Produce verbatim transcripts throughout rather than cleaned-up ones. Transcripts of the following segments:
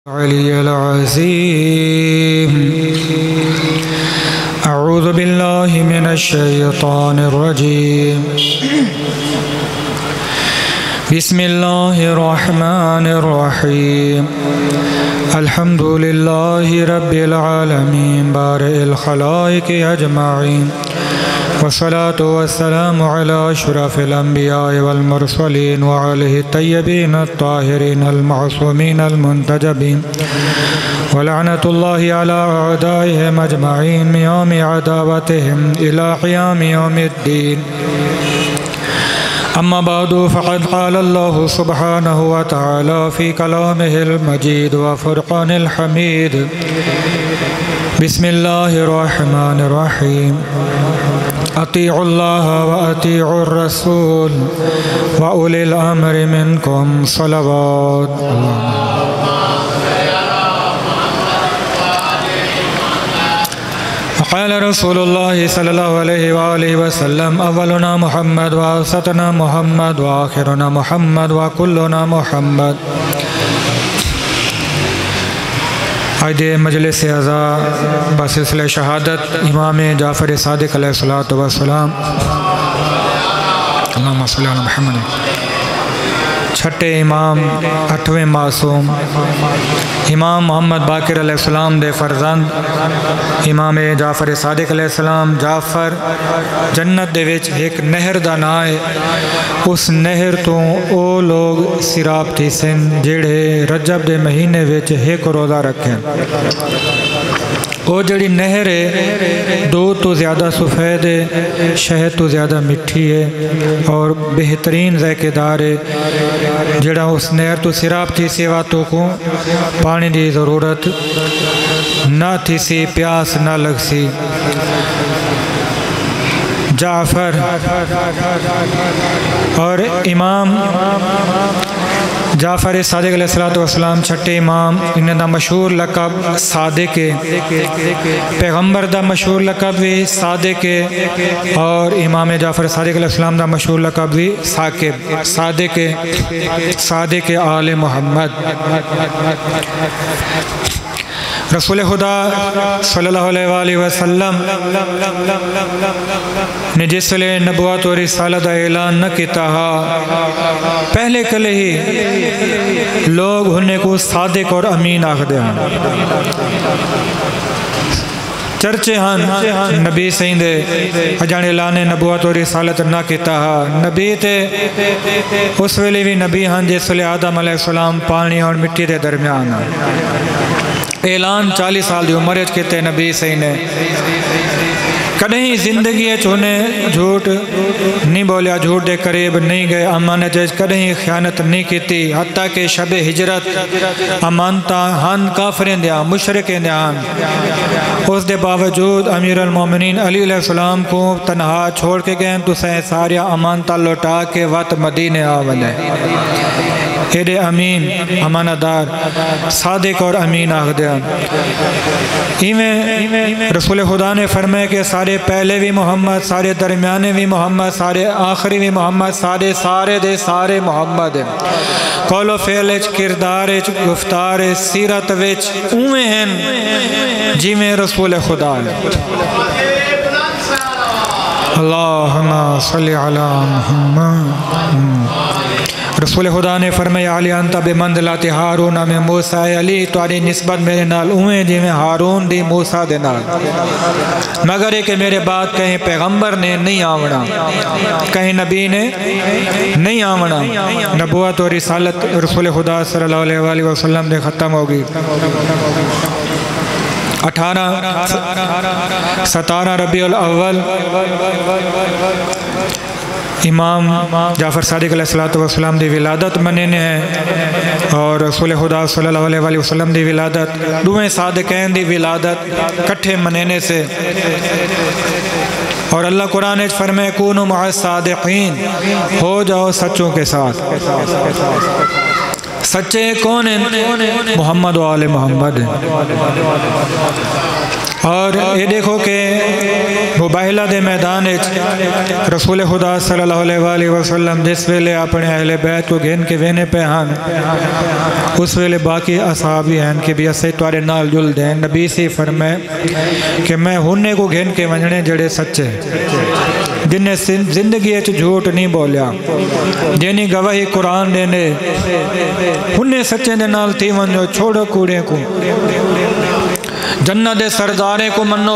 العلی العظیم اعوذ باللہ من الشیطان الرجیم بسم اللہ الرحمن الرحیم الحمد للہ رب العالمین بارئ الخلائق اجمعین والصلاة والسلام على أشرف الأنبياء والمرسلين وعليه الطيبين الطاهرين المعصومين المنتجبين ولعنة الله على أعدائهم أجمعين من يوم عداوتهم إلى قيام يوم الدين. أما بعد فقد قال الله سبحانه وتعالى في كلامه المجيد وفرقان الحميد بسم الله الرحمن الرحيم اطیعوا اللہ واطیعوا الرسول وأولی الامر منکم صلوات. قال رسول اللہ صلی اللہ علیہ وآلہ وسلم اولنا محمد وآوسطنا محمد وآخرنا محمد وکلنا محمد. آج مجلس اعزاء بسلسلہ شہادت امام جعفر صادق علیہ الصلوۃ والسلام اللہم صلی علی محمد. چھٹے امام اٹھویں معصوم امام محمد باقر علیہ السلام دے فرزند امام جعفر صادق علیہ السلام. جعفر جنت دے وچ ایک نہر دا نام ہے. اس نہر تو او لوگ سیراب تھی سن جڑے رجب دے مہینے وچ ایک روزہ رکھیں. وہ جڑی نہر ہے دو تو زیادہ سفید ہے، شہد تو زیادہ مٹھی ہے اور بہترین ذائقے دار ہے. جڑا اس نہر تو سیراب تھی سی واتوں کو پانی دی ضرورت نہ تھی سی، پیاس نہ لگ سی. جعفر اور امام جعفر صادق علیہ السلام چھٹے امام، انہیں دا مشہور لقب صادق ہے. پیغمبر دا مشہور لقب بھی صادق ہے اور امام جعفر صادق علیہ السلام دا مشہور لقب بھی ثاقب. صادق ہے، صادق آل محمد. رسول خدا صلی اللہ علیہ وآلہ وسلم نے جس لئے نبوت و رسالت اعلان نہ کیتا پہلے کلے ہی لوگ انہیں کو صادق اور امین آخ دے ہیں. چرچے ہاں نبی سیندے اجانے اعلان نبوت و رسالت نہ کیتا نبی تے اس ویلے بھی نبی ہاں جس لئے آدم علیہ السلام پانی اور مٹی دے درمیان اعلان چالیس سال دی عمر کہتے نبی صحیح نے کدہیں زندگی چونے جھوٹ نہیں بولیا، جھوٹ دے قریب نہیں گئے، امانت کدہیں خیانت نہیں کیتی. حتیٰ کہ شب ہجرت امانتا ہن کافرین دیا مشرکین دیا اس دے باوجود امیر المومنین علی علیہ السلام کو تنہا چھوڑ کے گئے تو سہیں ساریا امانتا لوٹا کے وقت مدینے آولے. ایڈے امین امانتدار صادق اور امین آخ دیا. ایویں رسول خدا نے فرمائے کہ سارے پہلے بھی محمد، سارے درمیانے بھی محمد، سارے آخری بھی محمد، سارے سارے دے سارے محمد. قول و فعل کردار گفتار سیرت وچ اویں ہیں جی میں رسول خدا ہے. اللہم صلی علی محمد. رسول خدا نے فرمایا علی انت بمنزلت ہارون میں موسیٰ. علی تاری نسبت میرے نال اویں جی میں ہارون دی موسیٰ دے نال، مگر ہے کہ میرے بعد کہیں پیغمبر نے نہیں آونا، کہیں نبی نے نہیں آونا. نبوت و رسالت رسول خدا صلی اللہ علیہ وآلہ وسلم نے ختم ہوگی. اٹھارہ ستارہ ربیع الاول امام جعفر صادق علیہ السلام دی ولادت منینے ہیں اور رسول خدا صلی اللہ علیہ وآلہ وسلم دی ولادت دوئیں صادقین دی ولادت کٹھے منینے سے. اور اللہ قرآن فرمائے کونوا مع الصادقین، ہو جاؤ سچوں کے ساتھ. سچے کون ہیں؟ محمد و آل محمد ہیں. اور یہ دیکھو کہ مباہلہ دے میدان رسول خدا صلی اللہ علیہ وآلہ وسلم جس ویلے اپنے اہل بیت کو گھن کے وینے پہ ہن اس ویلے باقی اصحابی ہیں کہ بھی اسے توارے نال جل دیں. نبی سے فرمائے کہ میں ہونے کو گھن کے ونجنے جڑے سچے جنہیں زندگی اچھ جھوٹ نہیں بولیا جنہیں گواہی قرآن دینے ہونے سچے دے نال تھی ونجو چھوڑو کوڑے کو جنت دے سرداریں کو منو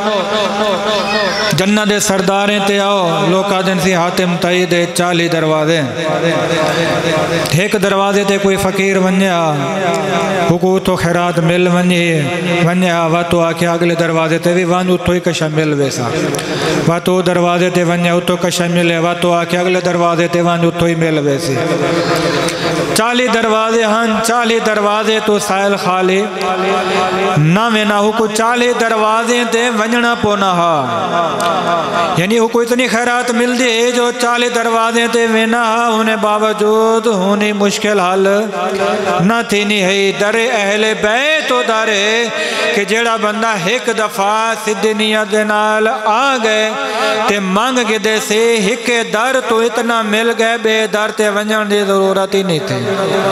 جنت دے سرداریں تے آؤ لوکا دن سی حاتم تائی دے چالی دروازے ایک دروازے تے کوئی فقیر ونیا حقوق و خیرات مل ونیا ونیا واتو آکے اگلے دروازے تے بھی وان اتو ہی کشا مل ویسا واتو دروازے تے ونیا اتو کشا ملے واتو آکے اگلے دروازے تے وان اتو ہی مل ویسی چالی دروازے ہن چالی دروازے تو سائل خالی نہ وینا ہو کو چالی دروازے تے ونجنا پونا ہا یعنی ہو کو اتنی خیرات مل دی جو چالی دروازے تے وینا ہا انہیں باوجود ہونی مشکل حال نہ تھی نہیں ہے در اہل بیت و در کہ جیڑا بندہ ایک دفعہ سدھی نیت نال آ گئے تے مانگ کے دے سے ایک در تو اتنا مل گئے بے در تے ونجن دی ضرورت ہی نہیں تھی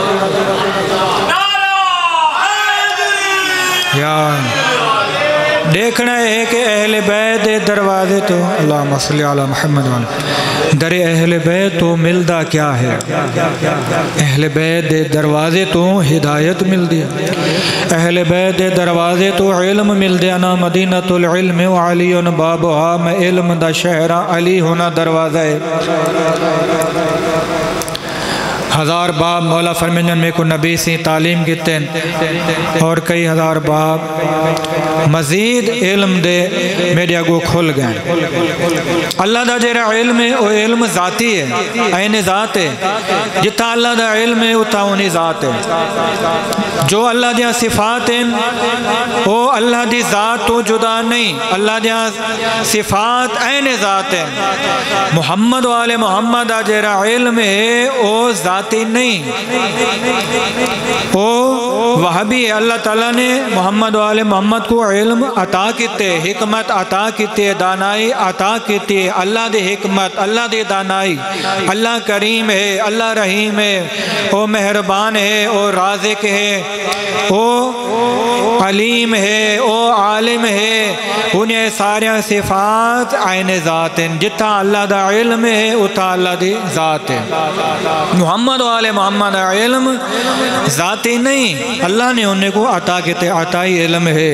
یا دیکھنا ہے کہ اہل بیت دروازے تو اللہم صلی علی محمد در اہل بیت تو ملدہ کیا ہے اہل بیت دروازے تو ہدایت مل دیا اہل بیت دروازے تو علم مل دیا نا مدینۃ العلم وعلی بابها میں علم دا شہرہ علی ہونا دروازہ ہے ہزار باب مولا فرمینجن میں کو نبی سے تعلیم کیتے ہیں اور کئی ہزار باب مزید علم دے میرے اگو کھل گئے اللہ دا جیرا علم ہے وہ علم ذاتی ہے عین ذات ہے جتا اللہ دا علم ہے اتا انہی ذات ہے جو اللہ دیا صفات ہیں وہ اللہ دی ذات تو جدا نہیں اللہ دیا صفات عین ذات ہے محمد والے محمد دا جیرا علم ہے وہ ذات نہیں او وہابی ہے اللہ تعالیٰ نے محمد والے محمد کو علم عطا کیتے حکمت عطا کیتے دانائی عطا کیتے اللہ دے حکمت اللہ دے دانائی اللہ کریم ہے اللہ رحیم ہے او مہربان ہے او رازق ہے او علیم ہے او عالم ہے انہیں سارے صفات عین ذات ہیں جتا اللہ دا علم ہے اتا اللہ دی ذات ہے محمد والے محمد علم ذاتی نہیں اللہ نے انہیں کو عطا کیتے عطائی علم ہے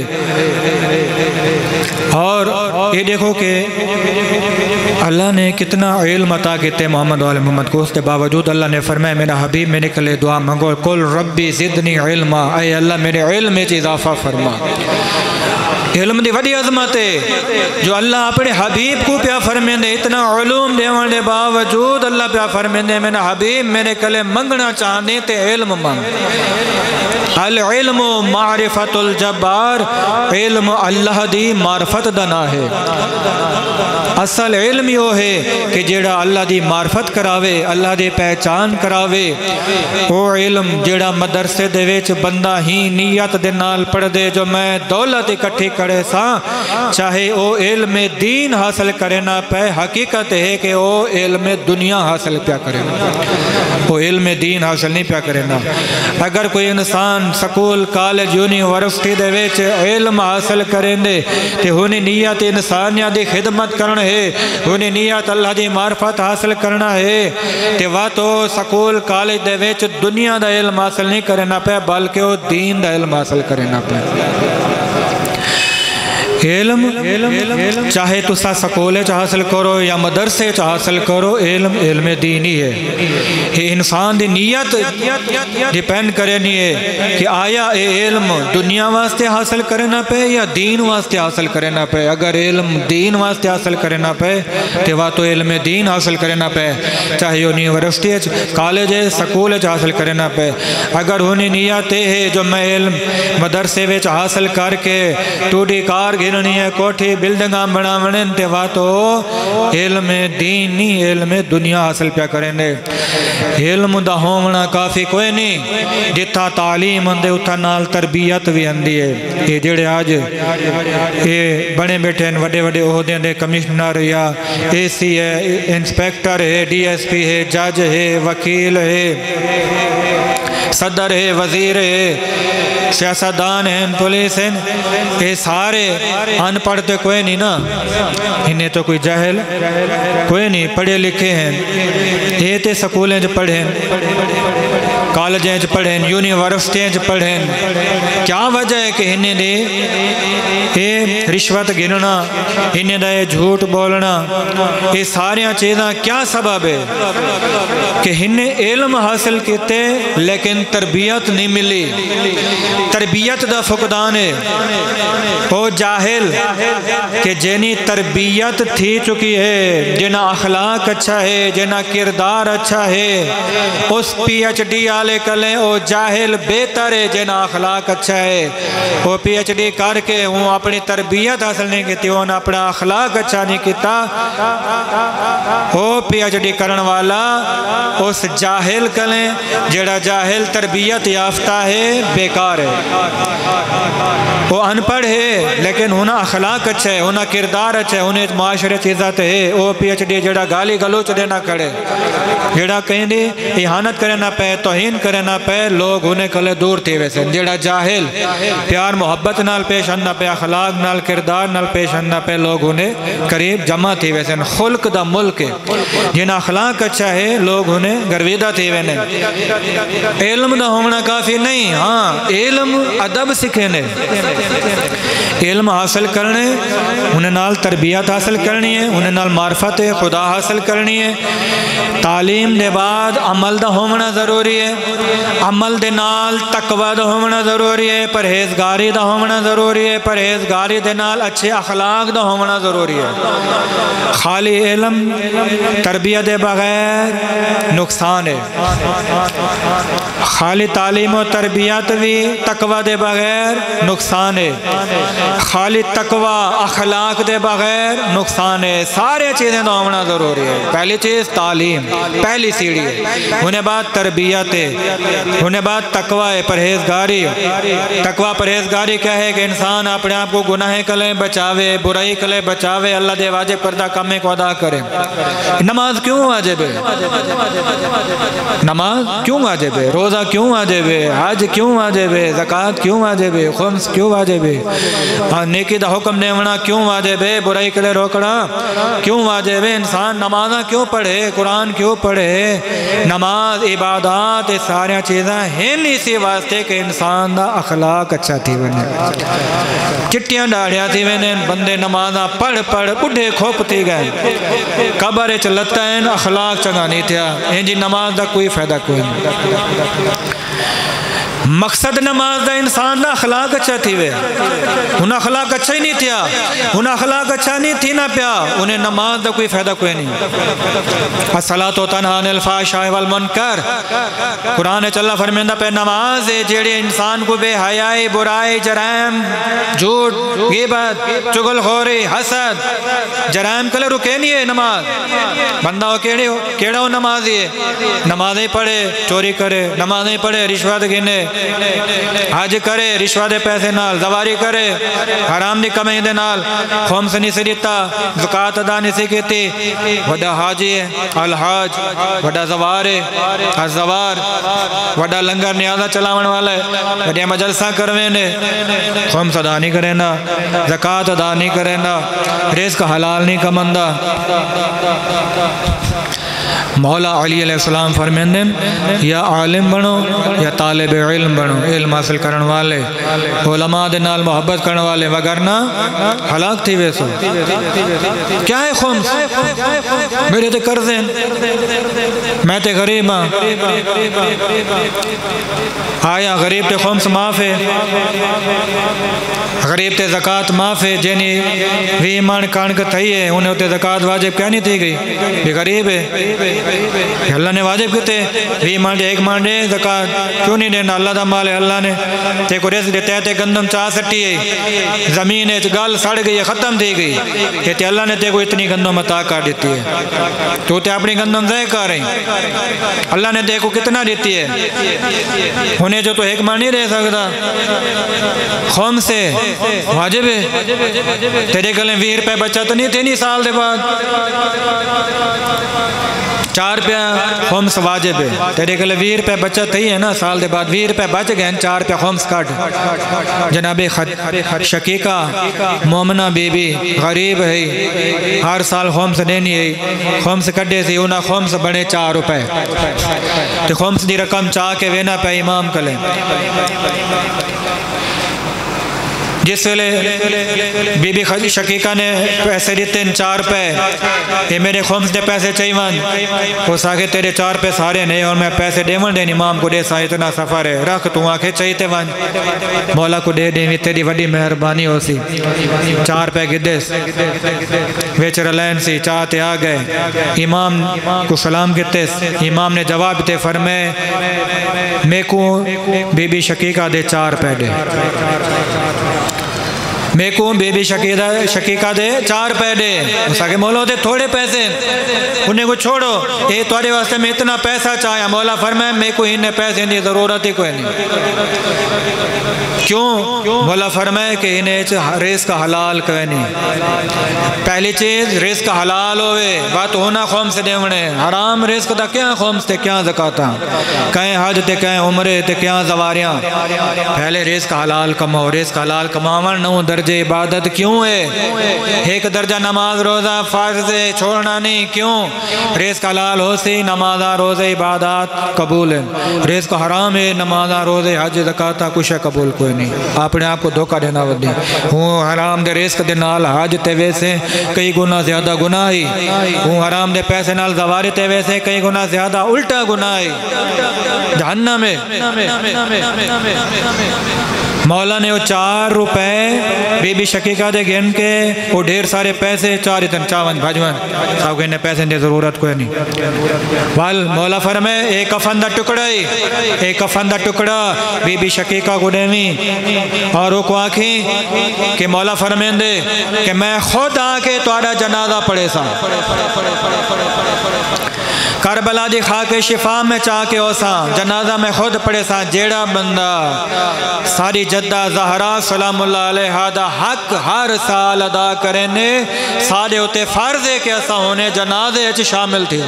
اور یہ دیکھو کہ اللہ نے کتنا علم عطا کیتے محمد والے محمد کو اس کے باوجود اللہ نے فرمایا میرا حبیب میرے کلے دعا منگو قل ربی زدنی علما اے اللہ میرے علم میں اضافہ فرما علم دی وڈی عظمت ہے جو اللہ اپنے حبیب کو پیا فرمیندے اتنا علوم دیوان دے باوجود اللہ پیا فرمیندے میرا حبیب میرے کلے منگنا چاہنے تے علم منگ العلم معرفت الجبار علم اللہ دی معرفت دنا ہے اصل علم یہ ہے کہ جیڑا اللہ دی معرفت کراوے اللہ دی پہچان کراوے وہ علم جیڑا مدرسے دے ویچ بندہ ہی نیت دے نال پڑھ دے جو میں دولت اکٹھی کرے سا چاہے وہ علم دین حاصل کرے نہ پہ حقیقت ہے کہ وہ علم دنیا حاصل پیا کرے وہ علم دین حاصل نہیں پیا کرے نا اگر کوئی انسان سکول کالج یونیورسٹی دے ویچ علم حاصل کریں دے تے ہونی نیت انسانیہ دی خدمت کرنا ہے ہونی نیت اللہ دی معرفت حاصل کرنا ہے تے وہ تو سکول کالج دے ویچ دنیا دا علم حاصل نہیں کرنا پہ بلکہ وہ دین دا علم حاصل کرنا پہ علم چاہے تسا سکولے چاہ حاصل کرو یا مدرسے چاہ حاصل کرو علم علم دینی ہے یہ انسان دی نیت ڈیپینڈ کرنی ہے کہ آیا اے علم دنیا واسطے حاصل کرنا پہ یا دین واسطے حاصل کرنا پہ اگر علم دین واسطے حاصل کرنا پہ تو وہ تو علم دین حاصل کرنا پہ چاہے یونیورسٹی کالج سکول حاصل کرنا پہ اگر ہونی نیت ہے جو میں علم مدرسے وچ حاصل کر کے ٹوٹی کار گرنی ہے کوٹھی بلڈنگاں بنا ونن تے وا تو علم دین نہیں علم دنیا حاصل پیا کریں دے علم دا ہونا کافی کوئی نہیں جتھا تعلیم اندے اتھا نال تربیت بھی اندی ہے یہ جڑے آج یہ بڑے بیٹھے ہیں وڈے وڈے عہدے دے کمشنر یا اے سی ہے انسپیکٹر ہے ڈی ایس پی ہے جج ہے وکیل ہے صدر ہے وزیر ہے سیاستدان ہیں پولیس ہیں یہ سارے ان پڑھتے کوئی نہیں نا انہیں تو کوئی جاہل کوئی نہیں پڑھے لکھے ہیں یہ تے سکولیں جو پڑھیں کالجیں جو پڑھیں یونیورسٹییں جو پڑھیں کیا وجہ ہے کہ انہیں دے یہ رشوت گننا انہیں دے جھوٹ بولنا یہ ساریاں چیزاں کیا سبب ہے کہ انہیں علم حاصل کیتے لیکن تربیت نہیں ملی تربیت دا فقدان ہے وہ جاہل کہ جنی تربیت تھی چکی ہے جنہ اخلاق اچھا ہے جنہ کردار اچھا ہے اس پی ایچ ڈی آلے کلیں وہ جاہل بہتر ہے جنہ اخلاق اچھا ہے وہ پی ایچ ڈی کر کے وہ اپنی تربیت حاصل نہیں کیتی وہ نے اپنا اخلاق اچھا نہیں کیتا وہ پی ایچ ڈی کرن والا اس جاہل کلیں جڑا جاہل تربیت یافتہ ہے بیکار ہے وہ ان پڑھ ہے لیکن ہونا اخلاق اچھا ہے ہونا کردار اچھا ہے انہیں معاشرت عزت ہے وہ پی ایچ ڈی جڑا گالی گلوچ دینا کھڑے جڑا کہیں دی احانت کرنا پہ توہین کرنا پہ لوگ انہیں کلے دور تھی ویسے جڑا جاہل پیار محبت نال پیش آنا پہ اخلاق نال کردار نال پیش آنا پہ لوگ انہیں قریب جمع تھی ویسے خلق دا ملک جن اخلاق اچھا ہے لوگ انہیں گرویدہ تھی ویسے علم دا ہونا کافی نہیں ہاں علم ادب سکھنے علم حاصل کرنے انہیں نال تربیت حاصل کرنی ہے انہیں نال معرفت خدا حاصل کرنی ہے تعلیم دے بعد عمل دا ہونا ضروری ہے عمل دے نال تقوی دا ہونا ضروری ہے پرہیزگاری دا ہونا ضروری ہے پرہیزگاری دے نال اچھے اخلاق دا ہونا ضروری ہے خالی علم تربیت دے بغیر نقصان ہے خالی تعلیم و تربیت بھی تقوی دے بغیر نقصان ہے خالی تقوی اخلاق دے بغیر نقصان ہے سارے چیزیں تو ہونا ضروری ہے پہلی چیز تعلیم پہلی سیڑھی ہے انہیں بعد تربیت ہے انہیں بعد تقوی ہے پرہیزگاری تقوی پرہیزگاری کیا ہے کہ انسان اپنے آپ کو گناہ کلے بچاوے برائی کلے بچاوے اللہ دے واجب کردہ کامے کو ادا کرے نماز کیوں واجب ہے نماز کیوں واجب ہے روزہ کیوں واجب ہے حج کیوں واجب ہے زکوٰۃ کیوں واجب ہے خمس کیوں واجب ہے نیکی دا حکم دیونا کیوں واجب ہے برائی کلے روکنا کیوں واجب ہے انسان نمازہ کیوں پڑھے قرآن کیوں پڑھے نماز عبادات سارے چیزیں ہیں اسی واسطے کہ انسان دا اخلاق اچھا تھی بنے چٹیاں ڈاڑیاں تھی بنے بندے نمازہ پڑھ پڑھ بڑھے کھوپ تھی گئے قبر چلتا ہے اخلاق چنگا نہیں تھیا ہیں جی نماز دا کوئی فائدہ کوئی نہیں مقصد نماز دا انسان دا اخلاق اچھا تھی وے انہیں اخلاق اچھا ہی نہیں تھیا انہیں اخلاق اچھا نہیں تھی نہ پیا انہیں نماز دا کوئی فائدہ کوئی نہیں الصلاۃ تنہی عن الفحشاء والمنکر قرآن چلا فرمیندہ پہ نماز ہے جیڑے انسان کو بے حیائی برائی جرائم جھوٹ غیبت چغل خوری حسد جرائم کلے رکے نہیں ہے نماز بندہ ہو کیڑے ہو کیڑا ہو نمازی ہے نمازیں پڑھے چوری کرے نمازیں پڑھے رشوت گنے حج کرے رشوت پیسے نال زواری کرے حرام دی کمائی دے نال خمس نہیں سی دیتا زکاة ادا نہیں سی کیتی وڈا حاجی ہے الحاج وڈا زوار ہے الزوار وڈا لنگر نیازہ چلاون والا ہے وڈیا مجلسہ کروے نے خمس ادا نہیں کرے نا زکاة ادا نہیں کرے نا رزق حلال نہیں کمندہ مولا علی علیہ السلام فرمیندے یا عالم بنو یا طالب علم بنو علم حاصل کرن والے علماء دے نال محبت کرن والے وگرنہ ہلاک تھی ویسو کیا ہے خمس میرے تے قرض ہیں میں تے غریب ہاں آیا غریب تے خمس معاف ہے غریب تے زکاة معاف ہے جنی وی مان کانک تھئی ہے انہیں تے زکاة واجب کیا نہیں تھی گئی یہ غریب ہے کہ اللہ نے واجب کیتے بھی مانڈے ایک مانڈے زکاة کیوں نہیں دینا؟ اللہ دا مال ہے، اللہ نے تے کو رزق دیتے تے گندم چاہ سٹی ہے، زمین ہے گال سڑ گئی ہے، ختم دی گئی کہ تے اللہ نے تے کو اتنی گندم عطا کر دیتی ہے، تو تے اپنی گندم ضائع کر رہی، اللہ نے تے کو کتنا دیتی ہے؟ انہیں جو تو ایک مان نہیں رہ سکتا، خم سے واجب ہے، تیرے گلیں ویر پہ بچت نہیں تھی نہیں سال دے بعد، چار پہ خمس واجب ہے، تیرے گلے ویر پہ بچت ہی ہے نا، سال دے بعد ویر پہ بچ گئے چار پہ خمس کٹ۔ جناب شقیقہ مومنہ بی بی غریب ہے، ہر سال خمس دینی ہے، خمس کٹے سی انہا خمس بڑے چار روپے، تو خمس دی رقم چاہ کے وینا پہ امام کلیں۔ جس ویلے بی بی شقیقہ نے پیسے دیتے چار پہ، یہ میرے خمس دے پیسے چاہی ون، وہ ساکھے تیرے چار پہ سارے نہیں اور میں پیسے دے ون دین امام کو دے سا اتنا سفر ہے، رکھ تو آنکھیں چاہیتے ون، مولا کو دے دیں تیری وڈی مہربانی ہو سی، چار پہ گدس ویچر لین سی چاہتے آ گئے، امام کو سلام کہتے، امام نے جواب تے فرمائے میں کو بی بی شقیقہ دے چار پہ دے، میں کو بی بی شقیقہ دے چار پہ دے، اس آگے مولا دے تھوڑے پیسے، انہیں کو چھوڑو، اے توڑے واسطے میں اتنا پیسہ چاہیا، مولا فرمائے میں کو انہیں پیسے نہیں ضرورت ہی کوئی نہیں، کیوں؟ مولا فرمائے کہ انہیں رزق حلال کوئی نہیں، پہلی چیز رزق حلال ہوئے، بات ہونا خمس دے ونے، حرام رزق دا کیا خمس تے کیا زکاة، کہیں حج تے کہیں عمرے تے کیا زواریاں، پہلے رزق حلال کماؤ، رزق حلال کماؤن نو درجہ عبادت کیوں ہے؟ ایک درجہ نماز روزہ فرض ہے چھوڑنا نہیں، کیوں؟ رزق حلال ہو سی نمازہ روزہ عبادات قبول ہے، رزق حرام ہے نمازہ روزہ حج زکاة کچھ قبول کوئی نہیں، اپنے آپ کو دھوکہ دینا ودی، ہوں حرام دے رزق دے نال حج تے ویسے کئی گناہ زیادہ گناہ ہی، ہوں حرام دے پیسے نال زواری تے ویسے کئی گناہ زیادہ الٹا گناہ ہی، جہنم ہے۔ مولا نے وہ چار روپے بی بی شقیقہ دے گن کے وہ ڈھیر سارے پیسے چار اتن چاون بھاجوان صاحب کہنے پیسے دے ضرورت کوئی نہیں، وال مولا فرمائے ایک کفن دا ٹکڑا ہی، ایک کفن دا ٹکڑا بی بی شقیقہ کو دیویں اور وہ کو آنکھیں کہ مولا فرمائیں دے کہ میں خود آکے توڑا جنازہ پڑے سا، کربلا دی خاک شفا میں چاہ کے ہو سا، جنازہ میں خود پڑے سا، جیڑا بندہ ساری جدہ زہرا سلام اللہ علیہ دا حق ہر سال ادا کرنے، سارے ہوتے فرض ہے کہ ایسا ہونے جنازے اچھ شامل تھی،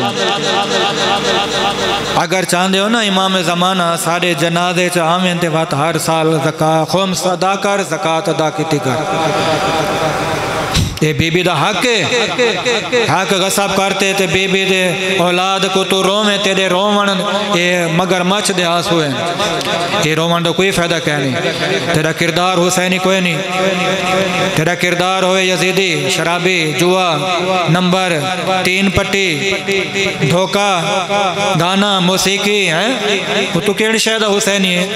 اگر چاندے ہو نا امام زمانہ سارے جنازے چاہمیں تے بات ہر سال زکاة خمس ادا کر، زکاة ادا کیتی کر، یہ بی بی دا حق ہے، حق غصب کرتے تے بی بی دے اولاد کو تو رومیں تیرے رومن یہ مگر مچ دے آنسو ہیں، یہ رومن دا کوئی فائدہ کہہ نہیں، تیرا کردار حسینی کوئی نہیں، تیرا کردار ہوئے یزیدی شرابی جوا نمبر تین پٹی دھوکہ گانا موسیقی ہیں، وہ تو کیڑی شہدہ حسینی ہے،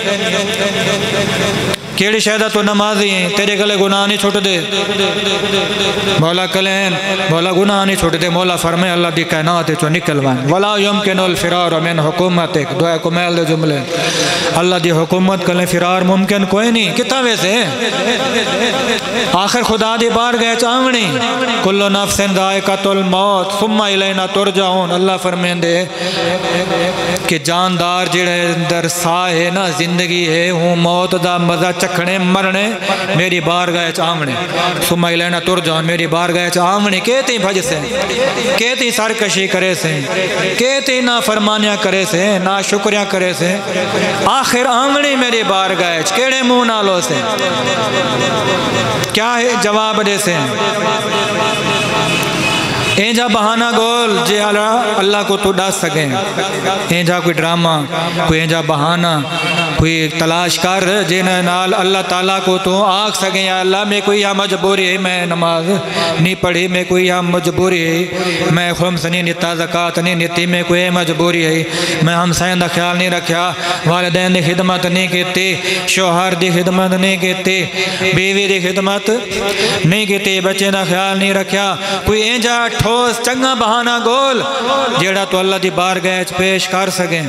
کیڑی شہدہ تو نمازی ہیں، تیرے گلے گناہ نہیں چھوٹ دے، مولا کلین مولا گناہ نہیں چھوٹ دے، مولا فرمائے اللہ دی کائنات چو نکلوان ولا یمکن الفرار من حکومت، ایک دعا کمیل دے جملے، اللہ دی حکومت کلیں فرار ممکن کوئی نہیں، کتا ویسے آخر خدا دی بار گئے چاہمنی، کلو نفس ذائقۃ الموت ثم الینا ترجعون، اللہ فرمائیں دے کہ جاندار جڑے اندر ساہ ہے نا زندگی ہے، ہوں موت دا مزہ چکھنے مرنے میری بار گئے چاہمنے، ثم الینا ترجعون میری بار گئے چاہمنے، کہتے بھج سے کہتے سرکشی کرے سے کہتے نا فرمانیاں کرے سے نا شکریاں کرے سے، آخر آمنی میری بار گئے کیڑے منہ نالوں سے کیا ہے جواب دے سے، اینجا بہانہ گول جے اللہ کو تو ڈاس سکیں، اینجا کوئی ڈرامہ کوئی اینجا بہانہ کوئی تلاش کر جن نال اللہ تعالیٰ کو تو آگ سکیں، یا اللہ میں کوئی یہاں مجبوری ہے میں نماز نہیں پڑھی، میں کوئی یہاں مجبوری ہے میں خمس نہیں نتا زکاة نہیں نتی، میں کوئی مجبوری ہے میں ہمسائیں دا خیال نہیں رکھیا، والدین دی خدمت نہیں کیتی، شوہر دی خدمت نہیں کیتی، بیوی دی خدمت نہیں کیتی، بچے دا خیال نہیں رکھیا، کوئی اینجا ٹھوس چنگا بہانہ گول جیڑا تو اللہ دی بارگاہ وچ پیش کر سکیں.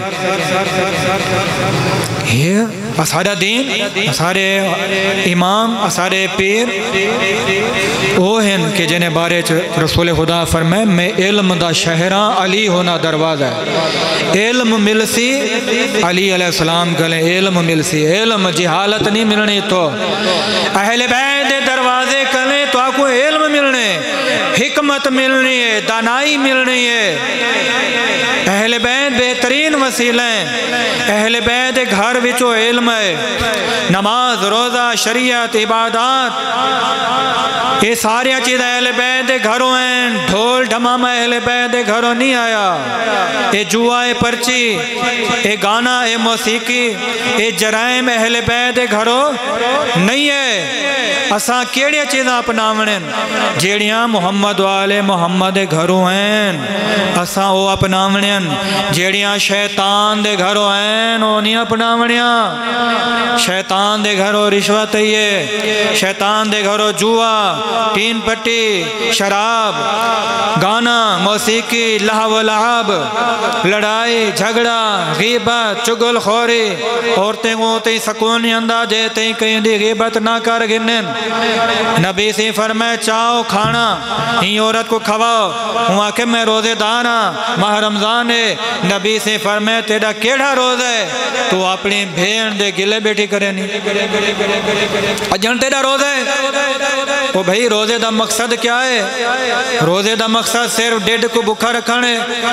یہ سارا دین سارے امام سارے پیر وہ ہیں کہ جنہیں بارے رسول خدا فرمائے میں علم دا شہراں علی ہونا دروازہ ہے. علم ملسی علی علیہ السلام کلیں علم ملسی علم جہالت نہیں ملنی تو اہل بیت دے دروازے کلیں تو آپ کو علم ملنے حکمت ملنی ہے دانائی ملنی ہے. اہل بیت بہترین وسیلہ ہیں. اہل بیت دے گھر وچو علم ہے نماز روزہ شریعت عبادات یہ ساری چیز اہل بیت دے گھروں ہیں. ڈھول ڈھمامہ اہل بیت دے گھروں نہیں آیا. یہ جوا ہے پرچی یہ گانا یہ موسیقی یہ جرائم اہل بیت دے گھروں نہیں ہے. اساں کیڑی چیزاں اپناونے جیڑیاں محمد والے محمد دے گھروں ہیں اساں وہ اپناونے جیڑیاں شیطان دے گھروں ہیں وہ نہیں اپناونیاں. شیطان دے گھروں رشوت ہے شیطان دے گھروں جوا ٹین پٹی شراب گانا موسیقی لہو و لعب لڑائی جھگڑا غیبت چگل خوری عورتیں ہوتی سکونی انداز دیتے کہیں دی غیبت نہ کر گنن. نبی سے فرمائے چاہو کھانا ہی عورت کو کھواؤ ہوا کہ میں روزے دارا ماہ رمضان ہے. نبی سے فرمائے تیرا کیڑا روز ہے تو اپنی بھین دے گلے بیٹھی کرے نہیں اجن تیرا روز ہے. وہ بھئی روزے دا مقصد کیا ہے؟ روزے دا مقصد صرف ڈیڈ کو بکھا رکھانے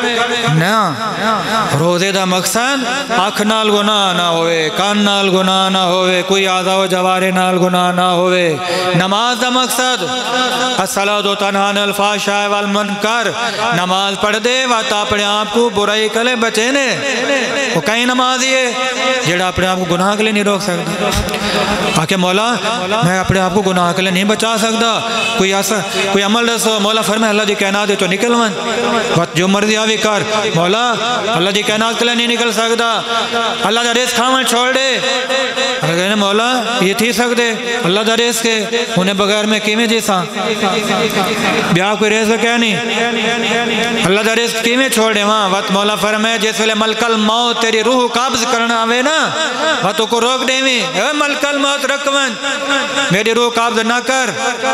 نا. روزے دا مقصد آنکھ نال گناہ نہ ہوئے کان نال گناہ نہ ہوئے کوئی آزا و جوارے نال گناہ نہ ہوئے. نماز دا مقصد الصلاۃ تنہا عن الفحشاء والمنکر نماز پڑھ دے وقت اپنے آپ کو برائی کلے بچے نے. وہ کہیں نمازی ہے جڑا اپنے آپ کو گناہ کے لئے نہیں روک سکتا. آکے مولا میں اپنے آپ کو گناہ کے لئے نہیں بچا سکتا کوئی ایسا کوئی عمل رسو. مولا فرمائے اللہ دی کائنات ہے تو نکل من جو مرضی آوی کر. مولا اللہ دی کائنات کے لئے نہیں نکل سکتا اللہ دا رزق کھاون چھوڑ دے. کہنے مولا یہ تھی سکتے اللہ دا رزق کے انہیں بغیر میں کیمیں جیسا بیاہ کوئی رزق کیا نہیں اللہ دا رزق کیمیں چھوڑ دے. وہاں وقت مولا فرمائے جس ویلے ملک الموت تیری روح قابض کرنا آوے نا وقتوں کو روک دے میں اے ملک الموت رکھون میری روح قابض نہ کر.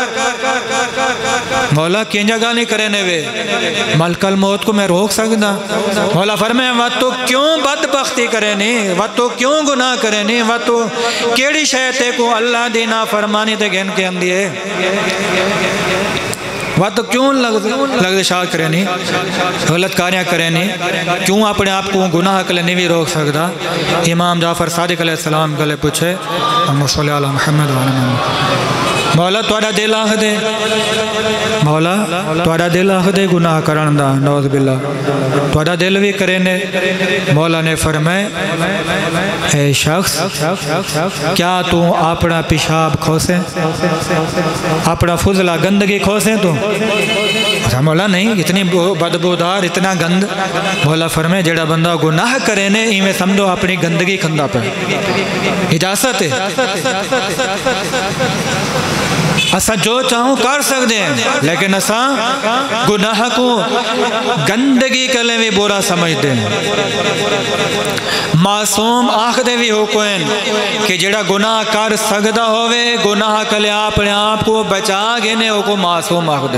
مولا کین جگہ نہیں کرنے وے ملک الموت کو میں روک سکتا. مولا فرمائے وقتوں کیوں بدبختی کرے نہیں وقتوں کیوں گناہ کرے نہیں وقتوں کیڑی شیطے کو اللہ دینا فرمانی تے گھن کے اندی ہے وقت کیوں لگ شاہ کرے نہیں غلط کاریاں کرے نہیں کیوں اپنے آپ کو گناہ کلے نہیں بھی روک سکتا. امام جعفر صادق علیہ السلام کلے پوچھے اللہم صلی علی محمد وعلی محمد مولا توڑا دل آخ دے مولا توڑا دل آخ دے گناہ کرن دا نعوذ باللہ توڑا دل بھی کرنے. مولا نے فرمائے اے شخص کیا تو اپنا پیشاب کھوسے اپنا فضلہ گندگی کھوسے تو مولا نہیں اتنی بدبودار اتنا گند. مولا فرمائے جڑا بندہ گناہ کرنے ایمیں سمجھو اپنی گندگی کھندا پہ اجازت ہے اسا جو چاہوں کر سکتے ہیں لیکن اسا گناہ کو گندگی کلے بھی برا سمجھتے ہیں. معصوم آخدے بھی حکوین کہ جڑا گناہ کر سکتا ہوئے گناہ کلے اپنے آپ کو بچا گنے ہو کو معصوم آخدے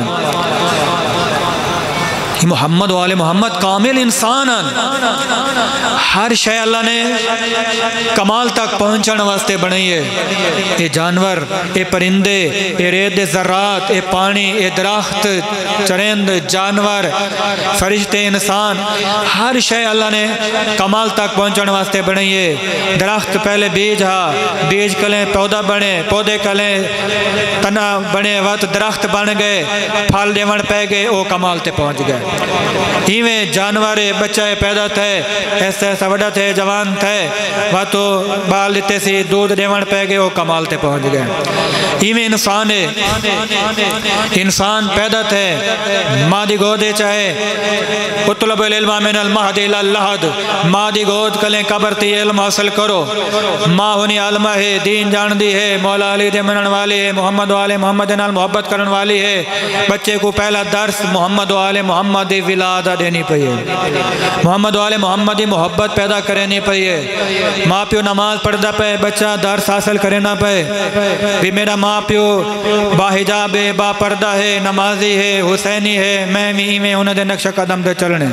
محمد والے محمد کامل انسان ہر شے اللہ نے کمال تک پہنچن واسطے بنائی ہے. یہ جانور یہ پرندے یہ ریت ذرات یہ پانی یہ درخت چرند جانور فرشتے انسان ہر شے اللہ نے کمال تک پہنچن واسطے بنائی ہے. درخت پہلے بیج ہا بیج کلیں پودا بنے پودے کلیں تنا بنے وقت درخت بن گئے پھل دیون پہ گئے وہ کمال تے پہنچ گئے. ایویں جانور بچہ پیدا تھے ایسا ایسا وڈا تھے جوان تھے وہ تو بال دیتے سی دودھ دیون پہ گئے وہ کمال تے پہنچ گئے ایویں انسان ہے انسان پیدا تھے ماں دی گودے چاہے اطلب العلم من المہد الى اللحد ماں دی گود کلیں قبر تی علم حاصل کرو ماں ہونی عالمہ ہے دین جان دی ہے مولا علی دے منن والی ہے محمد و آل محمد نال محبت کرن والی ہے بچے کو پہلا درس محمد و آل محمد دی ولادہ دینی پئی ہے محمد و آل محمد دی محبت پیدا کرنی پئی ہے ماں پیو نماز پڑھدا پے بچہ درس حاصل کرنا پے بھی میرا ماں پیو با حجاب ہے با پردہ ہے نمازی ہے حسینی ہے میں بھی میں انہوں نے نقشہ قدم دے چلنے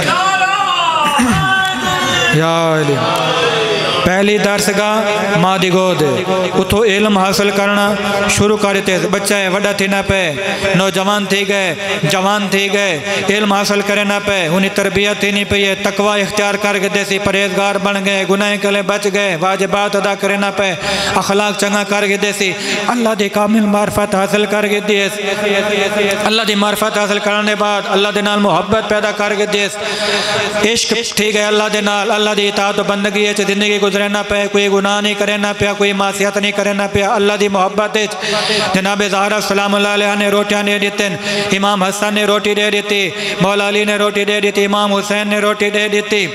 یا علی پہلی درس گاہ ماں دی گود اتھو علم حاصل کرنا شروع کرتے بچہ ہے وڈا تھی نہ پہ نوجوان تھی گئے جوان تھی گئے علم حاصل کرے نہ پہ انہیں تربیت تھی نہیں پہ تقوی اختیار کر کے دیسی پرہیزگار بن گئے گناہ کلے بچ گئے واجبات ادا کرے نہ پہ اخلاق چنگا کر کے دیسی اللہ دی کامل معرفت حاصل کر کے دیس اللہ دی معرفت حاصل کرنے بعد اللہ دے نال محبت پیدا کر کے دیس عشق تھی گئے اللہ دے نال اللہ دی اطاعت و بندگی ہے زندگی گزرے نہ پہ کوئی گناہ نہیں کرے نہ پیا کوئی معصیت نہیں کرے نہ پیا اللہ دی محبت ہے جناب زہرا سلام اللہ علیہ نے روٹیاں دے دیتے امام حسن نے روٹی دے دیتی مولا علی نے روٹی دے دیتی امام حسین نے روٹی دے دیتی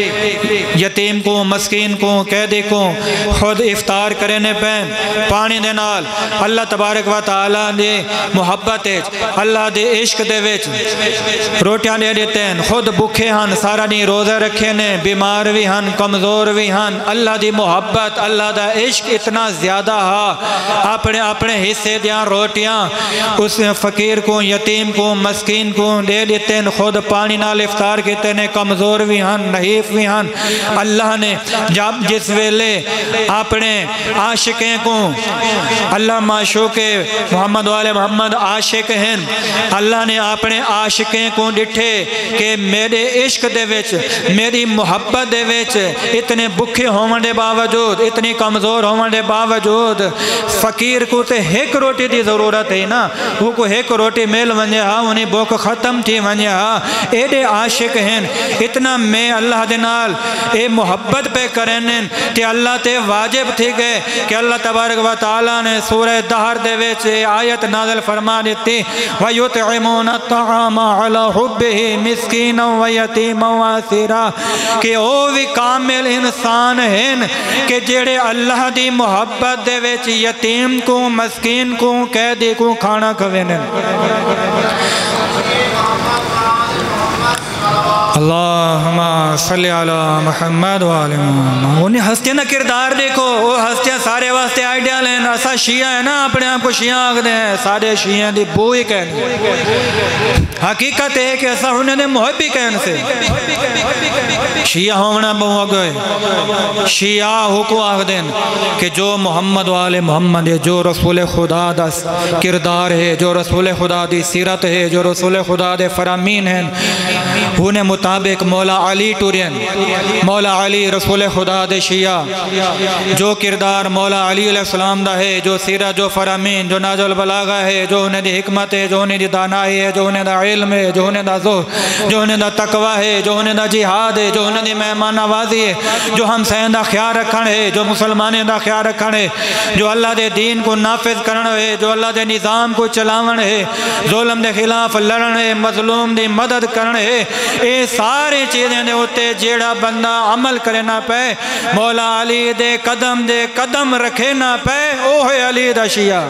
یتیم کو مسکین کو قیدی کو خود افطار کرنے پہ پانی دے نال اللہ تبارک و تعالی دی محبت ہے اللہ دی عشق دے وچ روٹیاں دے دیتے ہیں خود بھوکے ہن سارا نہیں روزہ رکھے نے بیمار بھی ہن کمزور بھی ہن اللہ دی محبت اللہ دا عشق اتنا زیادہ ہا اپنے اپنے حصے دیاں روٹیاں اس فقیر کو یتیم کو مسکین کو دے دیتے ہیں خود پانی نال افطار کیتے ہیں کمزور بھی ہن نحیف بھی ہن اللہ نے جب جس ویلے اپنے عاشقیں کو اللہ معشوق محمد والے محمد عاشق ہیں اللہ نے اپنے عاشقیں کو ڈٹھے کہ میرے عشق دے وچ میری محبت دے وچ اتنے بکھے ہون دے باوجود اتنی کمزور ہون دے باوجود فقیر کو تے ایک روٹی دی ضرورت ہے نا وہ کو ایک روٹی میل ونجے ہاں انہیں بوک ختم تھی ونجے ہاں ایڈے عاشق ہیں اتنا میں اللہ دے نال اے محبت پہ کرنے تے اللہ تے واجب تھی گئے کہ اللہ تبارک و تعالیٰ نے سورہ دہر دے وچ آیت نازل فرما دیتی وَيُطْعِمُونَ الطَّعَامَ عَلَى حُبِّهِ مِسْكِينًا وَيَتِيمًا وَأَسِيرًا کہ او بھی کامل انسان ہیں کہ جڑے اللہ دی محبت دے وچ یتیم کو مسکین کو قیدی کو کھانا کھوینے اللہم صلی علی محمد و آل محمد انہیں ہستیاں نا کردار دیکھو وہ ہستیاں سارے واسطے آئیڈیا لیں ایسا شیعہ ہے نا اپنے آپ کو شیعہ آگ دیں سارے شیعہ دی بوئی کہنے حقیقت ہے کہ ایسا ہونے دے محبی کہنے سے شیعہ ہونا بہو گئے شیعہ حکو آگ دیں کہ جو محمد و آل محمد ہے جو رسول خدا دا کردار ہے جو رسول خدا دی سیرت ہے جو رسول خدا دے فرامین ہیں انہیں مطابق مولا علی ٹورین مولا علی رسول خدا دے شیعہ جو کردار مولا علی علیہ السلام دا ہے جو سیرت جو فرامین جو ناج البلاغہ ہے جو انہیں دی حکمت ہے جو انہیں دی دانائی ہے جو انہیں دا علم ہے جو انہیں دا زہد جو انہیں دا تقوی ہے جو انہیں دا جہاد ہے جو انہیں دی مہمان نوازی ہے جو ہم سین دا خیال رکھن ہے جو مسلمانیں دا خیال رکھن ہے جو اللہ دے دین کو نافذ کرن ہے جو اللہ دے نظام کو چلاون ہے ظلم دے خلاف لڑن ہے مظلوم دی مدد کرن ہے اے سارے چیزیں دے ہوتے جیڑا بندہ عمل کرے نہ پہ مولا علی دے قدم دے قدم رکھے نہ پہ اوہ علی دا شیعہ